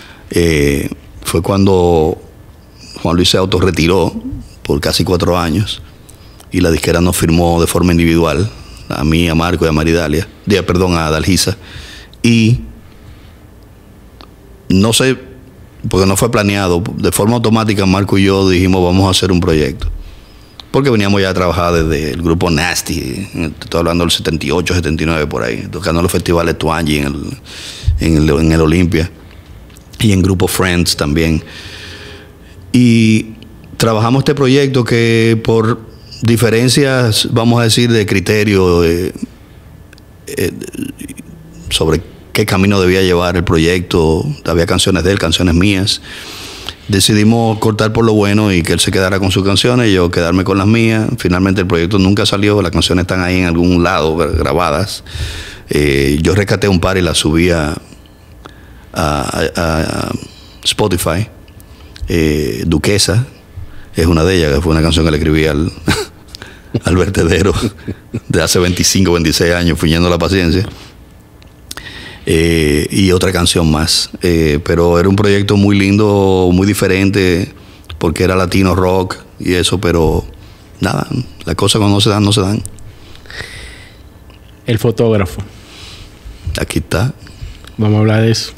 Fue cuando Juan Luis se autorretiró por casi 4 años y la disquera nos firmó de forma individual, a mí, a Marco y a Maridalia, a Dalgisa. Y no sé, porque no fue planeado, de forma automática Marco y yo dijimos: vamos a hacer un proyecto. Porque veníamos ya a trabajar desde el grupo Nasty, estoy hablando del 78, 79 por ahí, tocando en los festivales Twangy en el Olimpia, y en grupo Friends también. Y trabajamos este proyecto que por diferencias, vamos a decir, de criterio sobre qué camino debía llevar el proyecto, había canciones de él, canciones mías. Decidimos cortar por lo bueno y que él se quedara con sus canciones y yo quedarme con las mías. Finalmente el proyecto nunca salió, las canciones están ahí en algún lado grabadas. Yo rescaté un par y las subí a Spotify. Duquesa es una de ellas, que fue una canción que le escribí al vertedero de hace 25, 26 años, Fuñendo la Paciencia. Y otra canción más. Pero era un proyecto muy lindo, muy diferente, porque era latino rock y eso, pero nada, las cosas cuando no se dan, no se dan. El fotógrafo. Aquí está. Vamos a hablar de eso.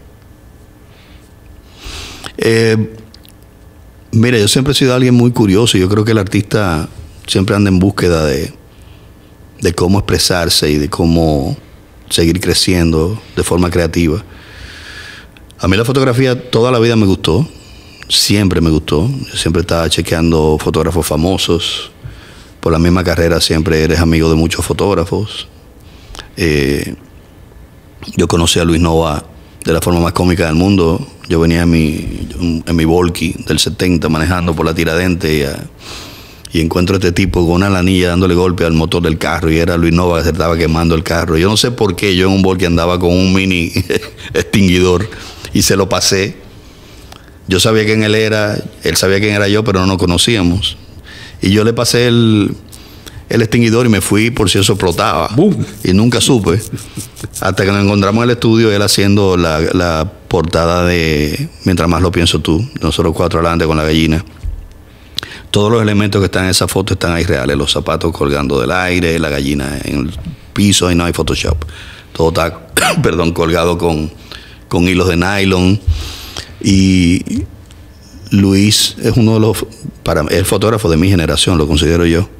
Mira, yo siempre he sido alguien muy curioso y yo creo que el artista siempre anda en búsqueda de cómo expresarse y de cómo seguir creciendo de forma creativa. A mí la fotografía toda la vida me gustó, siempre me gustó. Yo siempre estaba chequeando fotógrafos famosos. Por la misma carrera siempre eres amigo de muchos fotógrafos. Yo conocí a Luis Nova de la forma más cómica del mundo. Yo venía en mi Volky del 70 manejando por la Tiradentes y encuentro a este tipo con una lanilla dándole golpe al motor del carro, y era Luis Nova que se estaba quemando el carro. Yo no sé por qué yo en un Volky andaba con un mini extinguidor y se lo pasé. Yo sabía quién él era, él sabía quién era yo, pero no nos conocíamos. Y yo le pasé el extinguidor y me fui por si eso explotaba. ¡Bum! Y nunca supe. Hasta que nos encontramos en el estudio, él haciendo la portada de Mientras más lo pienso tú, nosotros 4 adelante con la gallina. Todos los elementos que están en esa foto están ahí reales. Los zapatos colgando del aire, la gallina en el piso, y no hay Photoshop. Todo está, colgado con hilos de nylon. Y Luis es uno de los, el fotógrafo de mi generación, lo considero yo.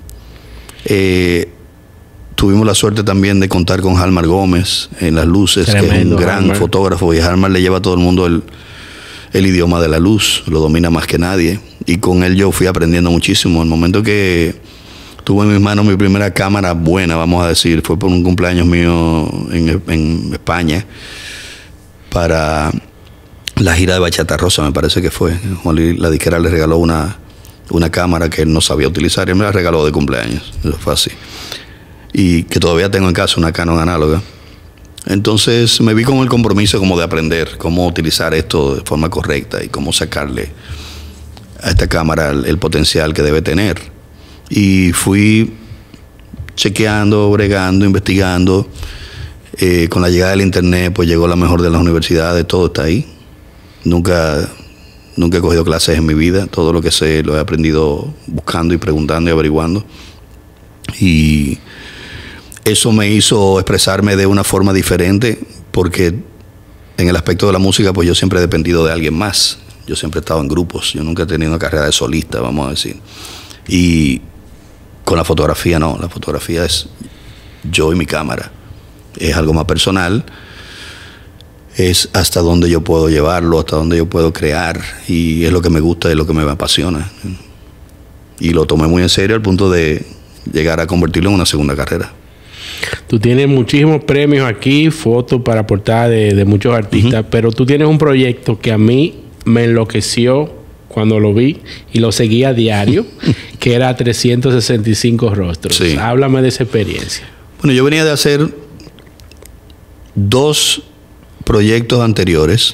Tuvimos la suerte también de contar con Halmar Gómez en las luces, tremendo, que es un gran fotógrafo, y Halmar le lleva a todo el mundo el idioma de la luz, lo domina más que nadie, y con él yo fui aprendiendo muchísimo. El momento que tuve en mis manos mi primera cámara buena, vamos a decir, fue por un cumpleaños mío en España, para la gira de Bachata Rosa, me parece que fue. La disquera le regaló una cámara que él no sabía utilizar y me la regaló de cumpleaños. Eso fue así. Y que todavía tengo en casa, una Canon análoga. Entonces me vi con el compromiso como de aprender cómo utilizar esto de forma correcta y cómo sacarle a esta cámara el potencial que debe tener. Y fui chequeando, bregando, investigando. Con la llegada del internet, pues llegó la mejor de las universidades, todo está ahí. Nunca he cogido clases en mi vida. Todo lo que sé lo he aprendido buscando y preguntando y averiguando. Y eso me hizo expresarme de una forma diferente, porque en el aspecto de la música, pues yo siempre he dependido de alguien más. Yo siempre he estado en grupos. Yo nunca he tenido una carrera de solista, vamos a decir. Y con la fotografía no. La fotografía es yo y mi cámara. Es algo más personal. Es hasta dónde yo puedo llevarlo, hasta dónde yo puedo crear, y es lo que me gusta, es lo que me apasiona. Y lo tomé muy en serio al punto de llegar a convertirlo en una segunda carrera. Tú tienes muchísimos premios aquí, fotos para portada de muchos artistas, pero tú tienes un proyecto que a mí me enloqueció cuando lo vi y lo seguí a diario, que era 365 rostros. Sí. Háblame de esa experiencia. Bueno, yo venía de hacer 2 proyectos anteriores.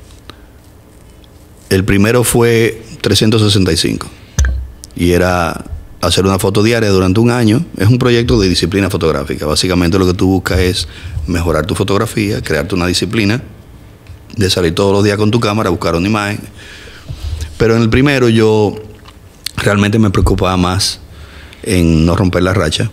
El primero fue 365 y era hacer una foto diaria durante un año. Es un proyecto de disciplina fotográfica. Básicamente lo que tú buscas es mejorar tu fotografía, crearte una disciplina de salir todos los días con tu cámara, buscar una imagen. Pero en el primero yo realmente me preocupaba más en no romper la racha,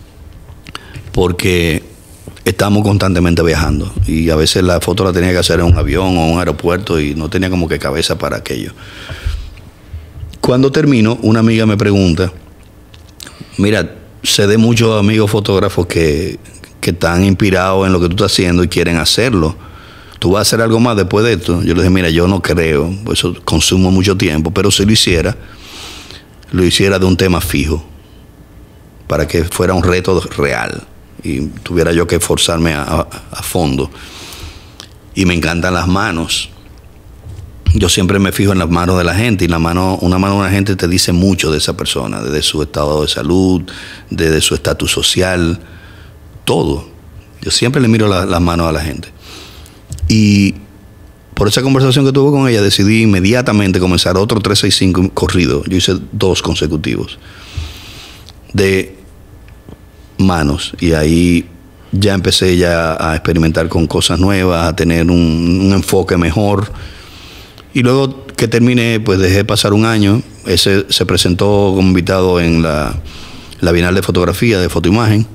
porque estamos constantemente viajando y a veces la foto la tenía que hacer en un avión o en un aeropuerto y no tenía como que cabeza para aquello. Cuando termino, una amiga me pregunta, mira, sé de muchos amigos fotógrafos que están inspirados en lo que tú estás haciendo y quieren hacerlo. ¿Tú vas a hacer algo más después de esto? Yo le dije, mira, yo no creo, eso consumo mucho tiempo, pero si lo hiciera de un tema fijo, para que fuera un reto real y tuviera yo que esforzarme a fondo. Y me encantan las manos. Yo siempre me fijo en las manos de la gente, y una mano de una gente te dice mucho de esa persona, desde su estado de salud, desde su estatus social, todo. Yo siempre le miro las manos a la gente. Y por esa conversación que tuve con ella, decidí inmediatamente comenzar otro 365 corrido. Yo hice 2 consecutivos de manos, y ahí ya empecé a experimentar con cosas nuevas, a tener un enfoque mejor. Y luego que terminé, pues dejé pasar un año. Ese se presentó como invitado en la Bienal de Fotografía, de Fotoimagen,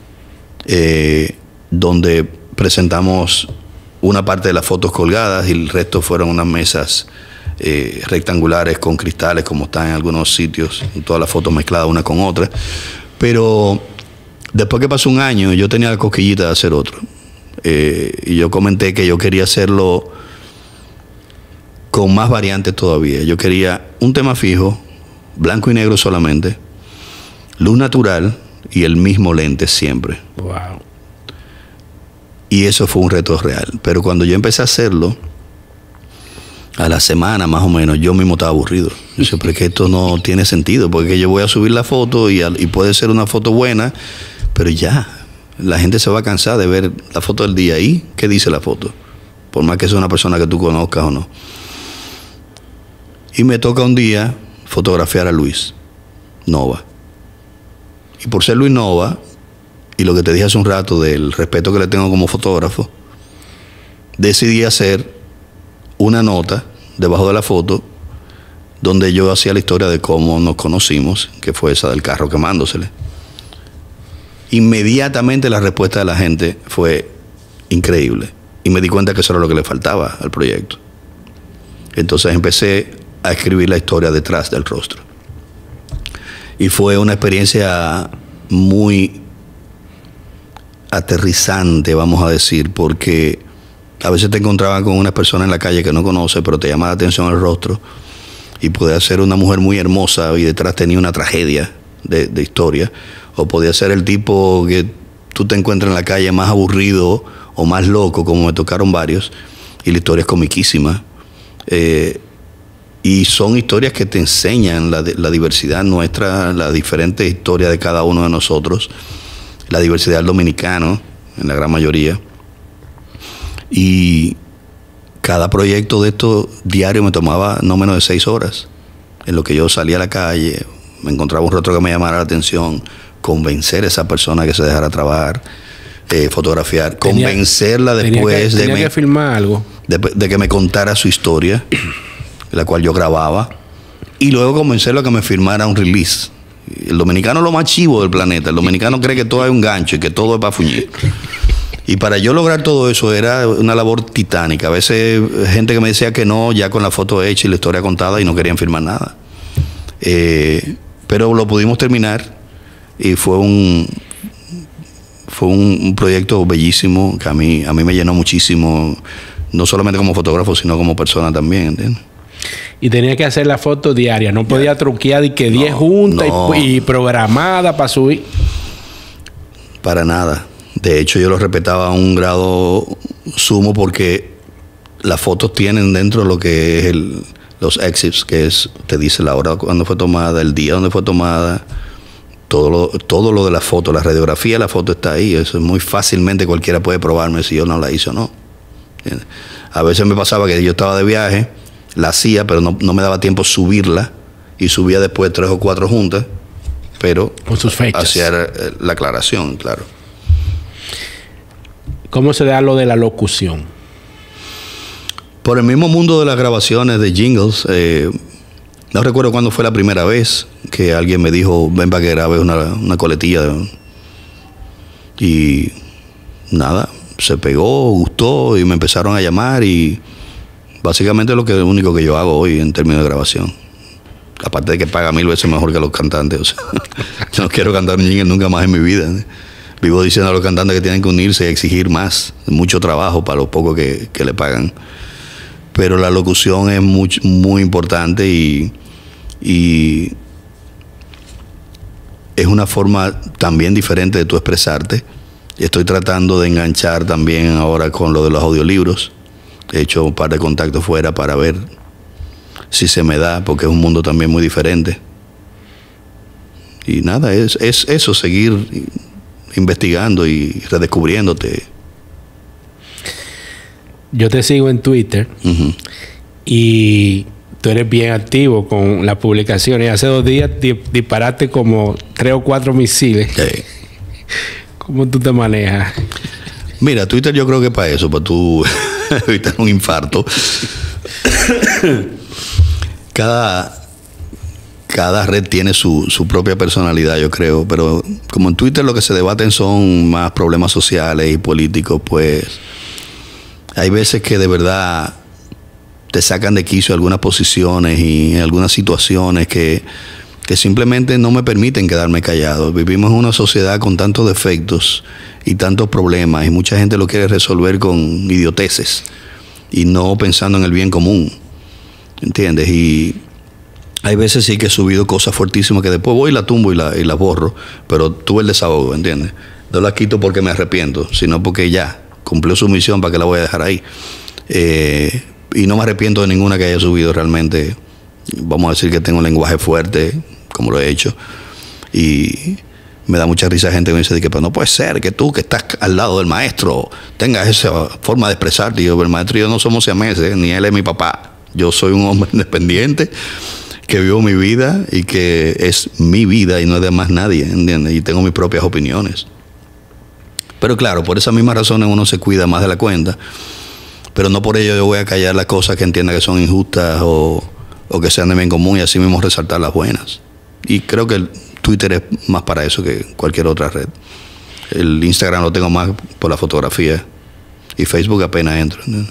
donde presentamos una parte de las fotos colgadas y el resto fueron unas mesas rectangulares con cristales, como están en algunos sitios, todas las fotos mezcladas una con otra. Pero después que pasó un año, yo tenía la cosquillita de hacer otro. Y yo comenté que yo quería hacerlo con más variantes todavía. Yo quería un tema fijo, blanco y negro solamente, luz natural y el mismo lente siempre. Wow. Y eso fue un reto real. Pero cuando yo empecé a hacerlo, a la semana más o menos, yo mismo estaba aburrido. Yo decía, pero es que esto no tiene sentido, porque yo voy a subir la foto y puede ser una foto buena, pero ya, la gente se va a cansar de ver la foto del día. ¿Y qué dice la foto? Por más que sea una persona que tú conozcas o no. Y me toca un día fotografiar a Luis Nova. Y por ser Luis Nova, y lo que te dije hace un rato del respeto que le tengo como fotógrafo, decidí hacer una nota debajo de la foto donde yo hacía la historia de cómo nos conocimos, que fue esa del carro quemándosele. Inmediatamente la respuesta de la gente fue increíble y me di cuenta que eso era lo que le faltaba al proyecto. Entonces empecé a escribir la historia detrás del rostro y fue una experiencia muy aterrizante, vamos a decir, porque a veces te encontraban con una persona en la calle que no conoces, pero te llama la atención el rostro y podía ser una mujer muy hermosa y detrás tenía una tragedia de historia, o podía ser el tipo que tú te encuentras en la calle más aburrido o más loco, como me tocaron varios, y la historia es comiquísima. Y son historias que te enseñan la diversidad nuestra, la diferente historia de cada uno de nosotros, la diversidad del dominicano, en la gran mayoría. Y cada proyecto de estos diarios me tomaba no menos de 6 horas. En lo que yo salía a la calle, me encontraba un rostro que me llamara la atención, convencer a esa persona que se dejara trabajar, fotografiar, convencerla después tenía que filmar algo. De que me contara su historia, la cual yo grababa, y luego convencerlo a que me firmara un release. El dominicano es lo más chivo del planeta. El dominicano cree que todo es un gancho y que todo es para fuñir. Y para yo lograr todo eso era una labor titánica. A veces gente que me decía que no, ya con la foto hecha y la historia contada, y no querían firmar nada. Pero lo pudimos terminar y fue un proyecto bellísimo que a mí me llenó muchísimo, no solamente como fotógrafo, sino como persona también, ¿entiendes? Y tenía que hacer la foto diaria, no podía truquear de que 10 juntas y programada para subir. Para nada. De hecho, yo lo respetaba a un grado sumo porque las fotos tienen dentro lo que es los exits, que es, te dice la hora cuando fue tomada, el día donde fue tomada, todo lo de la foto, la radiografía de la foto está ahí. Eso es muy fácilmente cualquiera puede probarme si yo no la hice o no. ¿Entiendes? A veces me pasaba que yo estaba de viaje, la hacía, pero no me daba tiempo subirla, y subía después 3 o 4 juntas, pero con sus fechas. Hacía la aclaración, claro. ¿Cómo se da lo de la locución? Por el mismo mundo de las grabaciones de jingles. No recuerdo cuándo fue la primera vez que alguien me dijo, ven para que grabes una coletilla. Y nada, se pegó, gustó, y me empezaron a llamar, y básicamente es lo único que yo hago hoy en términos de grabación. Aparte de que paga 1000 veces mejor que los cantantes. O sea, yo no quiero cantar un jingle nunca más en mi vida, ¿eh? Vivo diciendo a los cantantes que tienen que unirse y exigir más, mucho trabajo para lo poco que le pagan. Pero la locución es muy importante y es una forma también diferente de tú expresarte. Estoy tratando de enganchar también ahora con lo de los audiolibros. He hecho un par de contactos fuera para ver si se me da, porque es un mundo también muy diferente. Y nada, es eso, seguir investigando y redescubriéndote. Yo te sigo en Twitter y tú eres bien activo con las publicaciones. Hace 2 días disparaste como 3 o 4 misiles. Sí. ¿Cómo tú te manejas? Mira, Twitter yo creo que es para eso, para tú evitar un infarto. Cada red tiene su propia personalidad, yo creo, pero como en Twitter lo que se debaten son más problemas sociales y políticos, pues hay veces que de verdad te sacan de quicio algunas posiciones y algunas situaciones que simplemente no me permiten quedarme callado. Vivimos en una sociedad con tantos defectos y tantos problemas, y mucha gente lo quiere resolver con idioteces y no pensando en el bien común, ¿entiendes? Y hay veces sí que he subido cosas fuertísimas que después voy y la tumbo y la borro, pero tuve el desahogo, ¿entiendes? No la quito porque me arrepiento, sino porque ya cumplió su misión, ¿para qué la voy a dejar ahí? Y no me arrepiento de ninguna que haya subido realmente. Vamos a decir que tengo un lenguaje fuerte, como lo he hecho. Y me da mucha risa gente que me dice que, pero no puede ser que tú, que estás al lado del maestro, tengas esa forma de expresarte. Y yo, el maestro y yo no somos siameses, ni él es mi papá. Yo soy un hombre independiente que vivo mi vida y que es mi vida y no es de más nadie, ¿entiendes? Y tengo mis propias opiniones. Pero claro, por esas mismas razones uno se cuida más de la cuenta. Pero no por ello yo voy a callar las cosas que entienda que son injustas o que sean de bien común y así mismo resaltar las buenas. Y creo que el Twitter es más para eso que cualquier otra red. El Instagram lo tengo más por la fotografía y Facebook apenas entro, ¿no?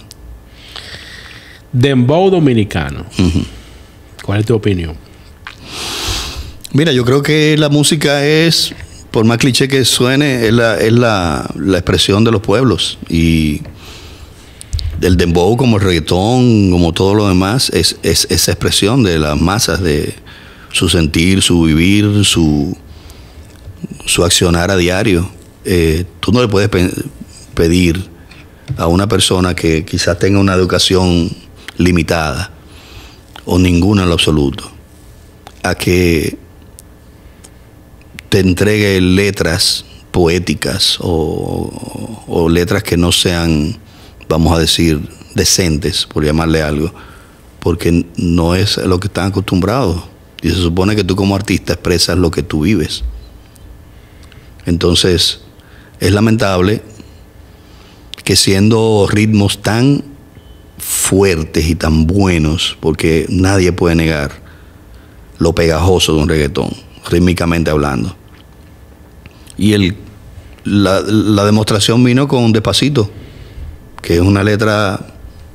Dembow dominicano. ¿Cuál es tu opinión? Mira, yo creo que la música es, por más cliché que suene, es la expresión de los pueblos. Y el dembow, como el reggaetón, como todo lo demás, es esa expresión de las masas, de su sentir, su vivir, su accionar a diario. Tú no le puedes pedir a una persona que quizás tenga una educación limitada o ninguna en lo absoluto, a que te entregue letras poéticas o letras que no sean, vamos a decir, decentes, por llamarle algo, porque no es lo que están acostumbrados. Y se supone que tú como artista expresas lo que tú vives. Entonces, es lamentable que siendo ritmos tan fuertes y tan buenos, porque nadie puede negar lo pegajoso de un reggaetón, rítmicamente hablando. Y la demostración vino con Despacito, que es una letra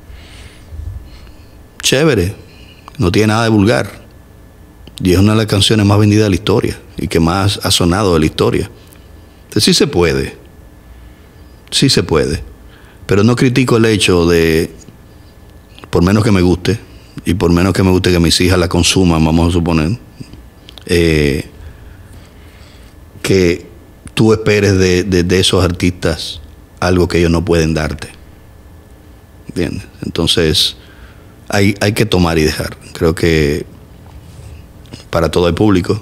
chévere, no tiene nada de vulgar. Y es una de las canciones más vendidas de la historia y que más ha sonado de la historia. Entonces sí se puede. Sí se puede. Pero no critico el hecho de, por menos que me guste, y por menos que me guste que mis hijas la consuman, vamos a suponer, que tú esperes de esos artistas algo que ellos no pueden darte. ¿Entiendes? Entonces, hay que tomar y dejar. Creo que para todo el público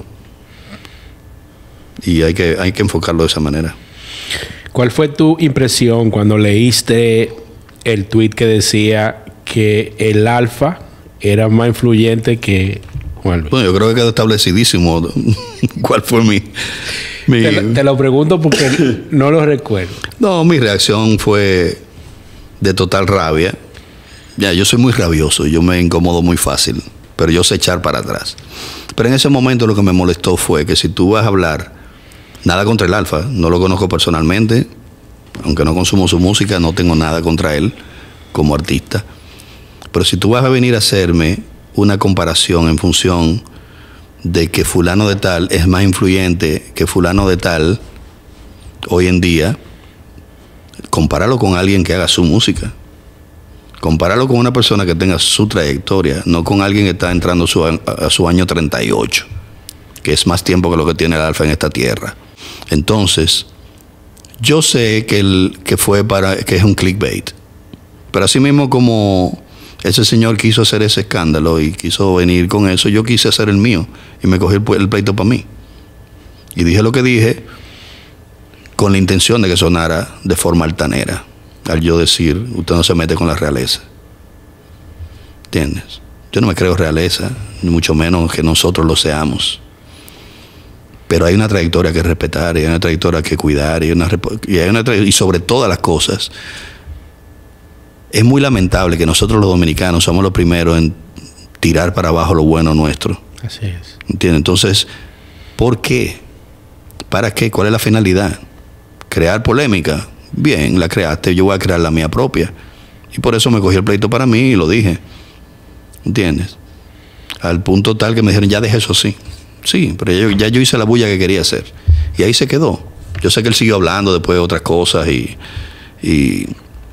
y hay que enfocarlo de esa manera. ¿Cuál fue tu impresión cuando leíste el tweet que decía que el Alfa era más influyente que Juan Luis? Bueno, yo creo que quedó establecidísimo cuál fue mi... Te lo pregunto porque no lo recuerdo. No, mi reacción fue de total rabia. Ya, yo soy muy rabioso, yo me incomodo muy fácil, pero yo sé echar para atrás. Pero en ese momento lo que me molestó fue que si tú vas a hablar, nada contra el Alfa, no lo conozco personalmente, aunque no consumo su música, no tengo nada contra él como artista. Pero si tú vas a venir a hacerme una comparación en función de que fulano de tal es más influyente que fulano de tal hoy en día, compáralo con alguien que haga su música. Compáralo con una persona que tenga su trayectoria, no con alguien que está entrando a su año 38, que es más tiempo que lo que tiene el Alfa en esta tierra. Entonces, yo sé que es un clickbait, pero así mismo como ese señor quiso hacer ese escándalo y quiso venir con eso, yo quise hacer el mío y me cogí el pleito para mí. Y dije lo que dije con la intención de que sonara de forma altanera. Al yo decir, usted no se mete con la realeza. ¿Entiendes? Yo no me creo realeza, ni mucho menos que nosotros lo seamos. Pero hay una trayectoria que respetar, y hay una trayectoria que cuidar, y sobre todas las cosas, es muy lamentable que nosotros los dominicanos somos los primeros en tirar para abajo lo bueno nuestro. Así es. ¿Entiendes? Entonces, ¿por qué? ¿Para qué? ¿Cuál es la finalidad? ¿Crear polémica? Bien, la creaste, yo voy a crear la mía propia. Y por eso me cogí el pleito para mí y lo dije. ¿Entiendes? Al punto tal que me dijeron, ya deje eso así. Sí, pero ya yo hice la bulla que quería hacer. Y ahí se quedó. Yo sé que él siguió hablando después de otras cosas y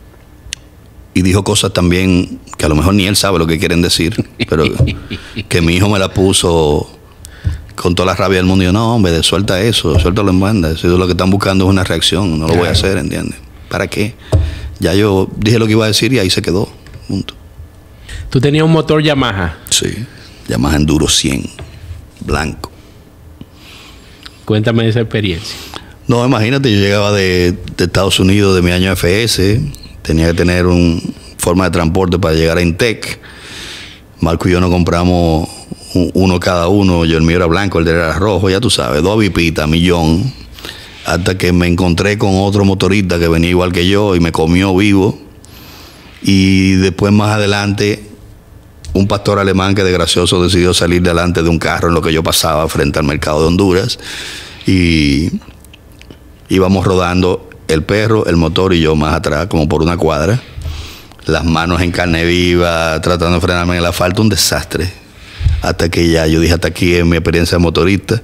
dijo cosas también que a lo mejor ni él sabe lo que quieren decir, pero que mi hijo me la puso con toda la rabia del mundo. Y yo, no, hombre, suéltalo en banda. Si lo que están buscando es una reacción, no lo voy a hacer, ¿entiendes? ¿para qué? Ya yo dije lo que iba a decir y ahí se quedó. Punto. ¿Tú tenías un motor Yamaha? Sí, Yamaha Enduro 100, blanco. Cuéntame de esa experiencia. No, imagínate, yo llegaba de Estados Unidos de mi año FS, tenía que tener una forma de transporte para llegar a Intec. Marco y yo nos compramos uno cada uno, yo el mío era blanco, el de él era rojo, ya tú sabes, 2 vipitas, millón, hasta que me encontré con otro motorista que venía igual que yo y me comió vivo. Y después más adelante, un pastor alemán que de gracioso decidió salir delante de un carro en lo que yo pasaba frente al mercado de Honduras, y íbamos rodando el perro, el motor y yo más atrás, como por una cuadra, las manos en carne viva, tratando de frenarme en el asfalto, un desastre. Hasta que ya yo dije, hasta aquí es mi experiencia de motorista.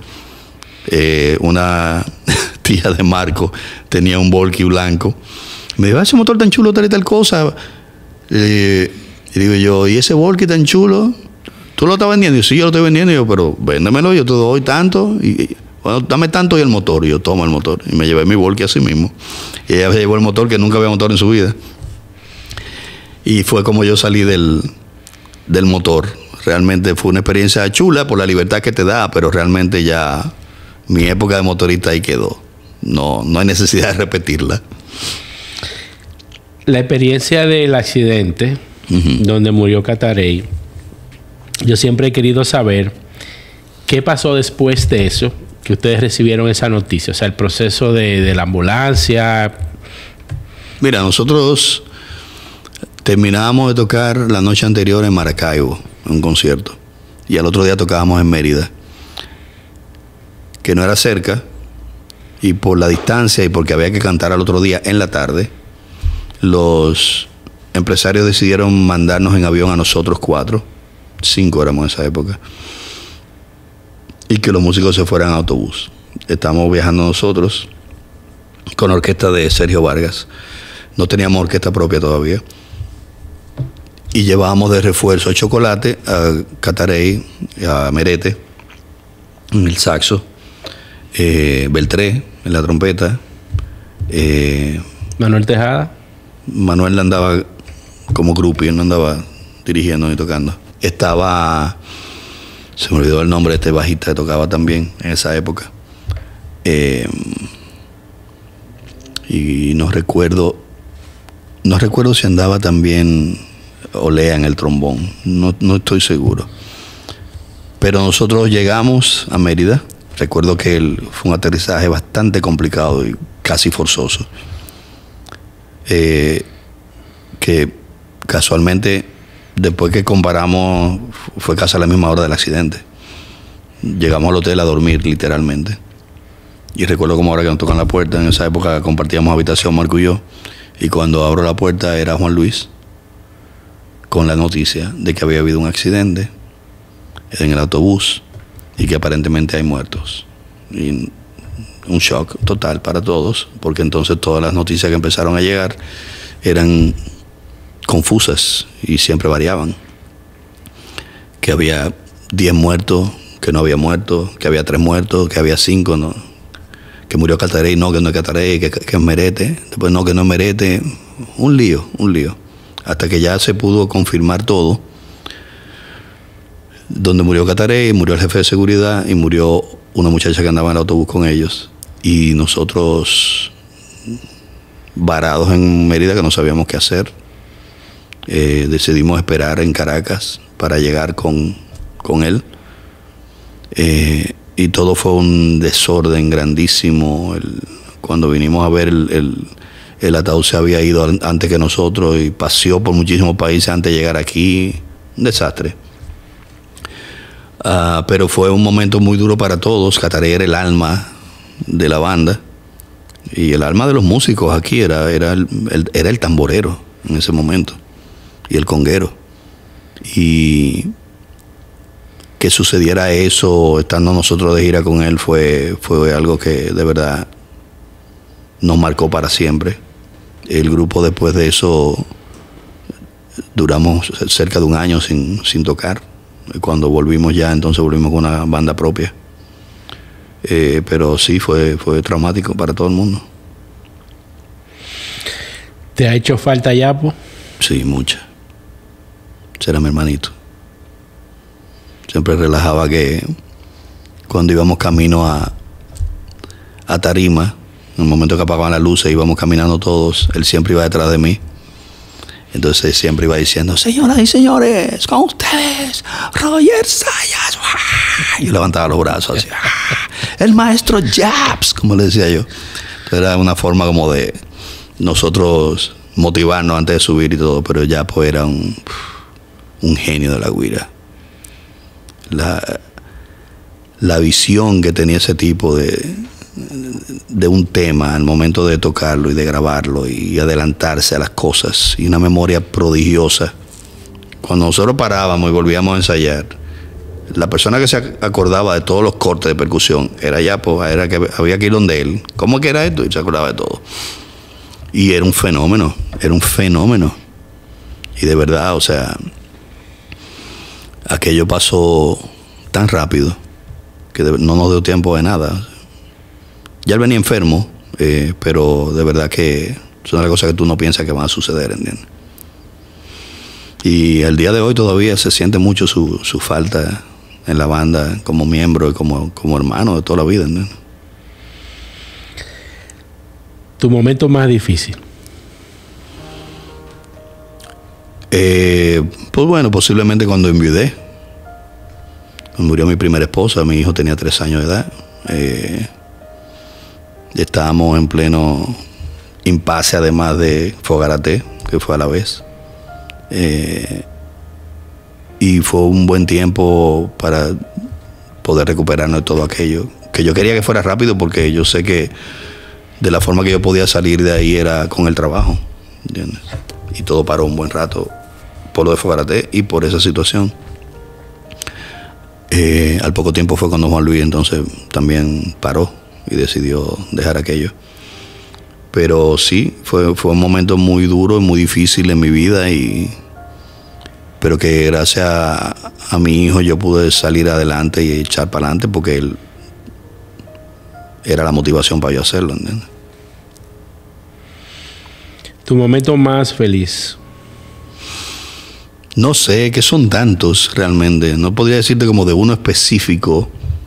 Una tía de Marco tenía un Volky blanco. Me dijo, ese motor tan chulo, tal y tal cosa. Y digo yo, ¿y ese Volky tan chulo? ¿Tú lo estás vendiendo? Y yo, sí, yo lo estoy vendiendo. Y yo, pero véndemelo, yo te doy tanto. Y bueno, dame tanto y el motor. Y yo, tomo el motor. Y me llevé mi Volky así mismo. Y ella se llevó el motor, que nunca había motor en su vida. Y fue como yo salí del motor. Realmente fue una experiencia chula por la libertad que te da, pero realmente ya mi época de motorista ahí quedó. No hay necesidad de repetirla. La experiencia del accidente donde murió Catarey, yo siempre he querido saber qué pasó después de eso, que ustedes recibieron esa noticia, o sea, el proceso de la ambulancia. Mira, nosotros terminábamos de tocar la noche anterior en Maracaibo, en un concierto, y al otro día tocábamos en Mérida, que no era cerca, y por la distancia y porque había que cantar al otro día en la tarde, los empresarios decidieron mandarnos en avión a nosotros 4, 5 éramos en esa época, y que los músicos se fueran en autobús. Estamos viajando nosotros con orquesta de Sergio Vargas. No teníamos orquesta propia todavía. Y llevábamos de refuerzo a Chocolate, a Catarey, a Merete, en el saxo, Beltré, en la trompeta. Manuel Tejada. Manuel andaba como groupie, no andaba dirigiendo ni tocando. Estaba, se me olvidó el nombre de este bajista que tocaba también en esa época. Y no recuerdo si andaba también Olea en el trombón, no estoy seguro. Pero nosotros llegamos a Mérida. Recuerdo que fue un aterrizaje bastante complicado y casi forzoso. Que casualmente, después que comparamos, fue casi a la misma hora del accidente. Llegamos al hotel a dormir, literalmente. Y recuerdo como ahora que nos tocan la puerta. En esa época compartíamos habitación Marco y yo. Y cuando abro la puerta era Juan Luis, con la noticia de que había habido un accidente en el autobús y que aparentemente hay muertos. Y un shock total para todos, porque entonces todas las noticias que empezaron a llegar eran confusas y siempre variaban. Que había 10 muertos, que no había muertos, que había 3 muertos, que había 5, ¿no? Que murió Catarey, no, que no es Catarey, que es Merete, después no, que no es Merete. Un lío. Hasta que ya se pudo confirmar todo, donde murió Catarey, murió el jefe de seguridad y murió una muchacha que andaba en el autobús con ellos. Y nosotros, varados en Mérida, que no sabíamos qué hacer, decidimos esperar en Caracas para llegar con él. Y todo fue un desorden grandísimo. Cuando vinimos a ver el ataúd se había ido antes que nosotros y paseó por muchísimos países antes de llegar aquí. Un desastre. Pero fue un momento muy duro para todos. Catarey era el alma de la banda y el alma de los músicos aquí. Era el tamborero en ese momento y el conguero. Y que sucediera eso estando nosotros de gira con él fue algo que de verdad nos marcó para siempre. El grupo después de eso duramos cerca de un año sin tocar. Cuando volvimos ya, entonces volvimos con una banda propia. Pero sí, fue traumático para todo el mundo. ¿Te ha hecho falta Yapo? Sí, mucha. Ese era mi hermanito. Siempre relajaba que cuando íbamos camino a Tarima, en el momento que apagaban las luces, íbamos caminando todos, él siempre iba detrás de mí. Entonces siempre iba diciendo, señoras y señores, con ustedes, Roger Sayas. Y yo levantaba los brazos así. El maestro Japs, como le decía yo. Entonces era una forma como de nosotros motivarnos antes de subir y todo, pero Japs era un genio de la guira. La visión que tenía ese tipo de un tema al momento de tocarlo y de grabarlo y adelantarse a las cosas, y una memoria prodigiosa. Cuando nosotros parábamos y volvíamos a ensayar, la persona que se acordaba de todos los cortes de percusión era Yapo, era que había que ir donde él. ¿Cómo que era esto? Y se acordaba de todo. Y era un fenómeno. Y de verdad, o sea, aquello pasó tan rápido que no nos dio tiempo de nada. Ya él venía enfermo, pero de verdad que es una cosa que tú no piensas que van a suceder, ¿entiendes? Y el día de hoy todavía se siente mucho su falta en la banda como miembro y como hermano de toda la vida, ¿entiendes? ¿Tu momento más difícil? Pues bueno, posiblemente cuando enviudé. Cuando murió mi primera esposa, mi hijo tenía 3 años de edad. Estábamos en pleno impasse, además de Fogarate, que fue a la vez. Y fue un buen tiempo para poder recuperarnos de todo aquello. Que yo quería que fuera rápido, porque yo sé que de la forma que yo podía salir de ahí era con el trabajo, ¿entiendes? Y todo paró un buen rato por lo de Fogarate y por esa situación. Al poco tiempo fue cuando Juan Luis entonces también paró y decidió dejar aquello. Pero sí, fue un momento muy duro y muy difícil en mi vida, pero que gracias a mi hijo yo pude salir adelante y echar para adelante, porque él era la motivación para yo hacerlo, ¿entiendes? ¿Tu momento más feliz? No sé, que son tantos realmente. No podría decirte como de uno específico,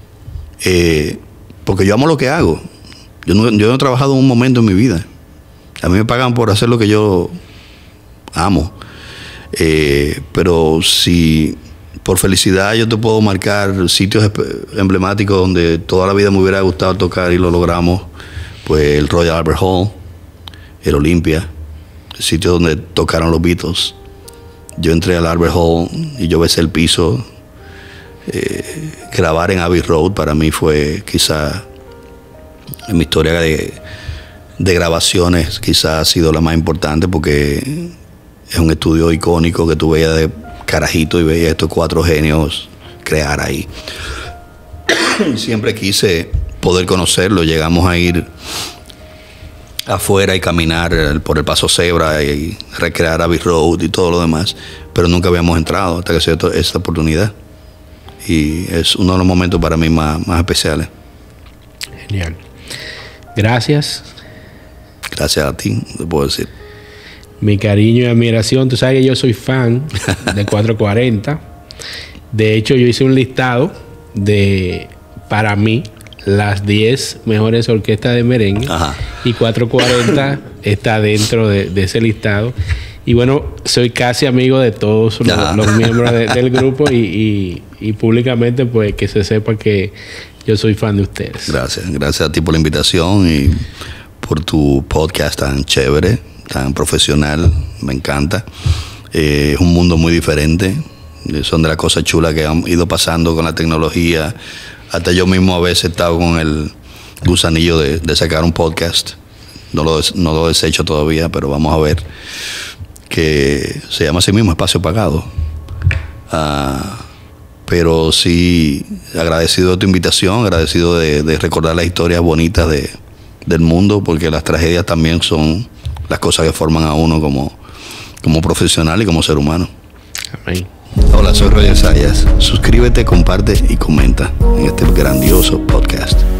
porque yo amo lo que hago. Yo no he trabajado un momento en mi vida. A mí me pagan por hacer lo que yo amo. Pero si por felicidad yo te puedo marcar sitios emblemáticos donde toda la vida me hubiera gustado tocar y lo logramos, pues el Royal Albert Hall, el Olympia, el sitio donde tocaron los Beatles. Yo entré al Albert Hall y yo besé el piso. Grabar en Abbey Road para mí fue quizá, en mi historia de grabaciones, quizá ha sido la más importante, porque es un estudio icónico que tú veías de carajito y veías estos 4 genios crear ahí. Siempre quise poder conocerlo. Llegamos a ir afuera y caminar por el Paso Cebra y recrear Abbey Road y todo lo demás, pero nunca habíamos entrado hasta que se dio esta oportunidad, y es uno de los momentos para mí más especiales. Genial. Gracias a ti, te puedo decir. Mi cariño y admiración. Tú sabes que yo soy fan de 440. De hecho, yo hice un listado de, para mí, las 10 mejores orquestas de merengue. Ajá. Y 440 está dentro de ese listado. Y bueno, soy casi amigo de todos los miembros del grupo, y públicamente pues que se sepa que yo soy fan de ustedes. Gracias a ti por la invitación y por tu podcast tan chévere, tan profesional. Me encanta. Es un mundo muy diferente. Son de las cosas chulas que han ido pasando con la tecnología. Hasta yo mismo a veces he estado con el gusanillo de sacar un podcast. No lo he deshecho todavía, pero vamos a ver. Que se llama así mismo, Espacio Pagado. Pero sí, agradecido de tu invitación, agradecido de recordar las historias bonitas del mundo, porque las tragedias también son las cosas que forman a uno como profesional y como ser humano. Amén. Hola, soy Roger Sayas. Suscríbete, comparte y comenta en este grandioso podcast.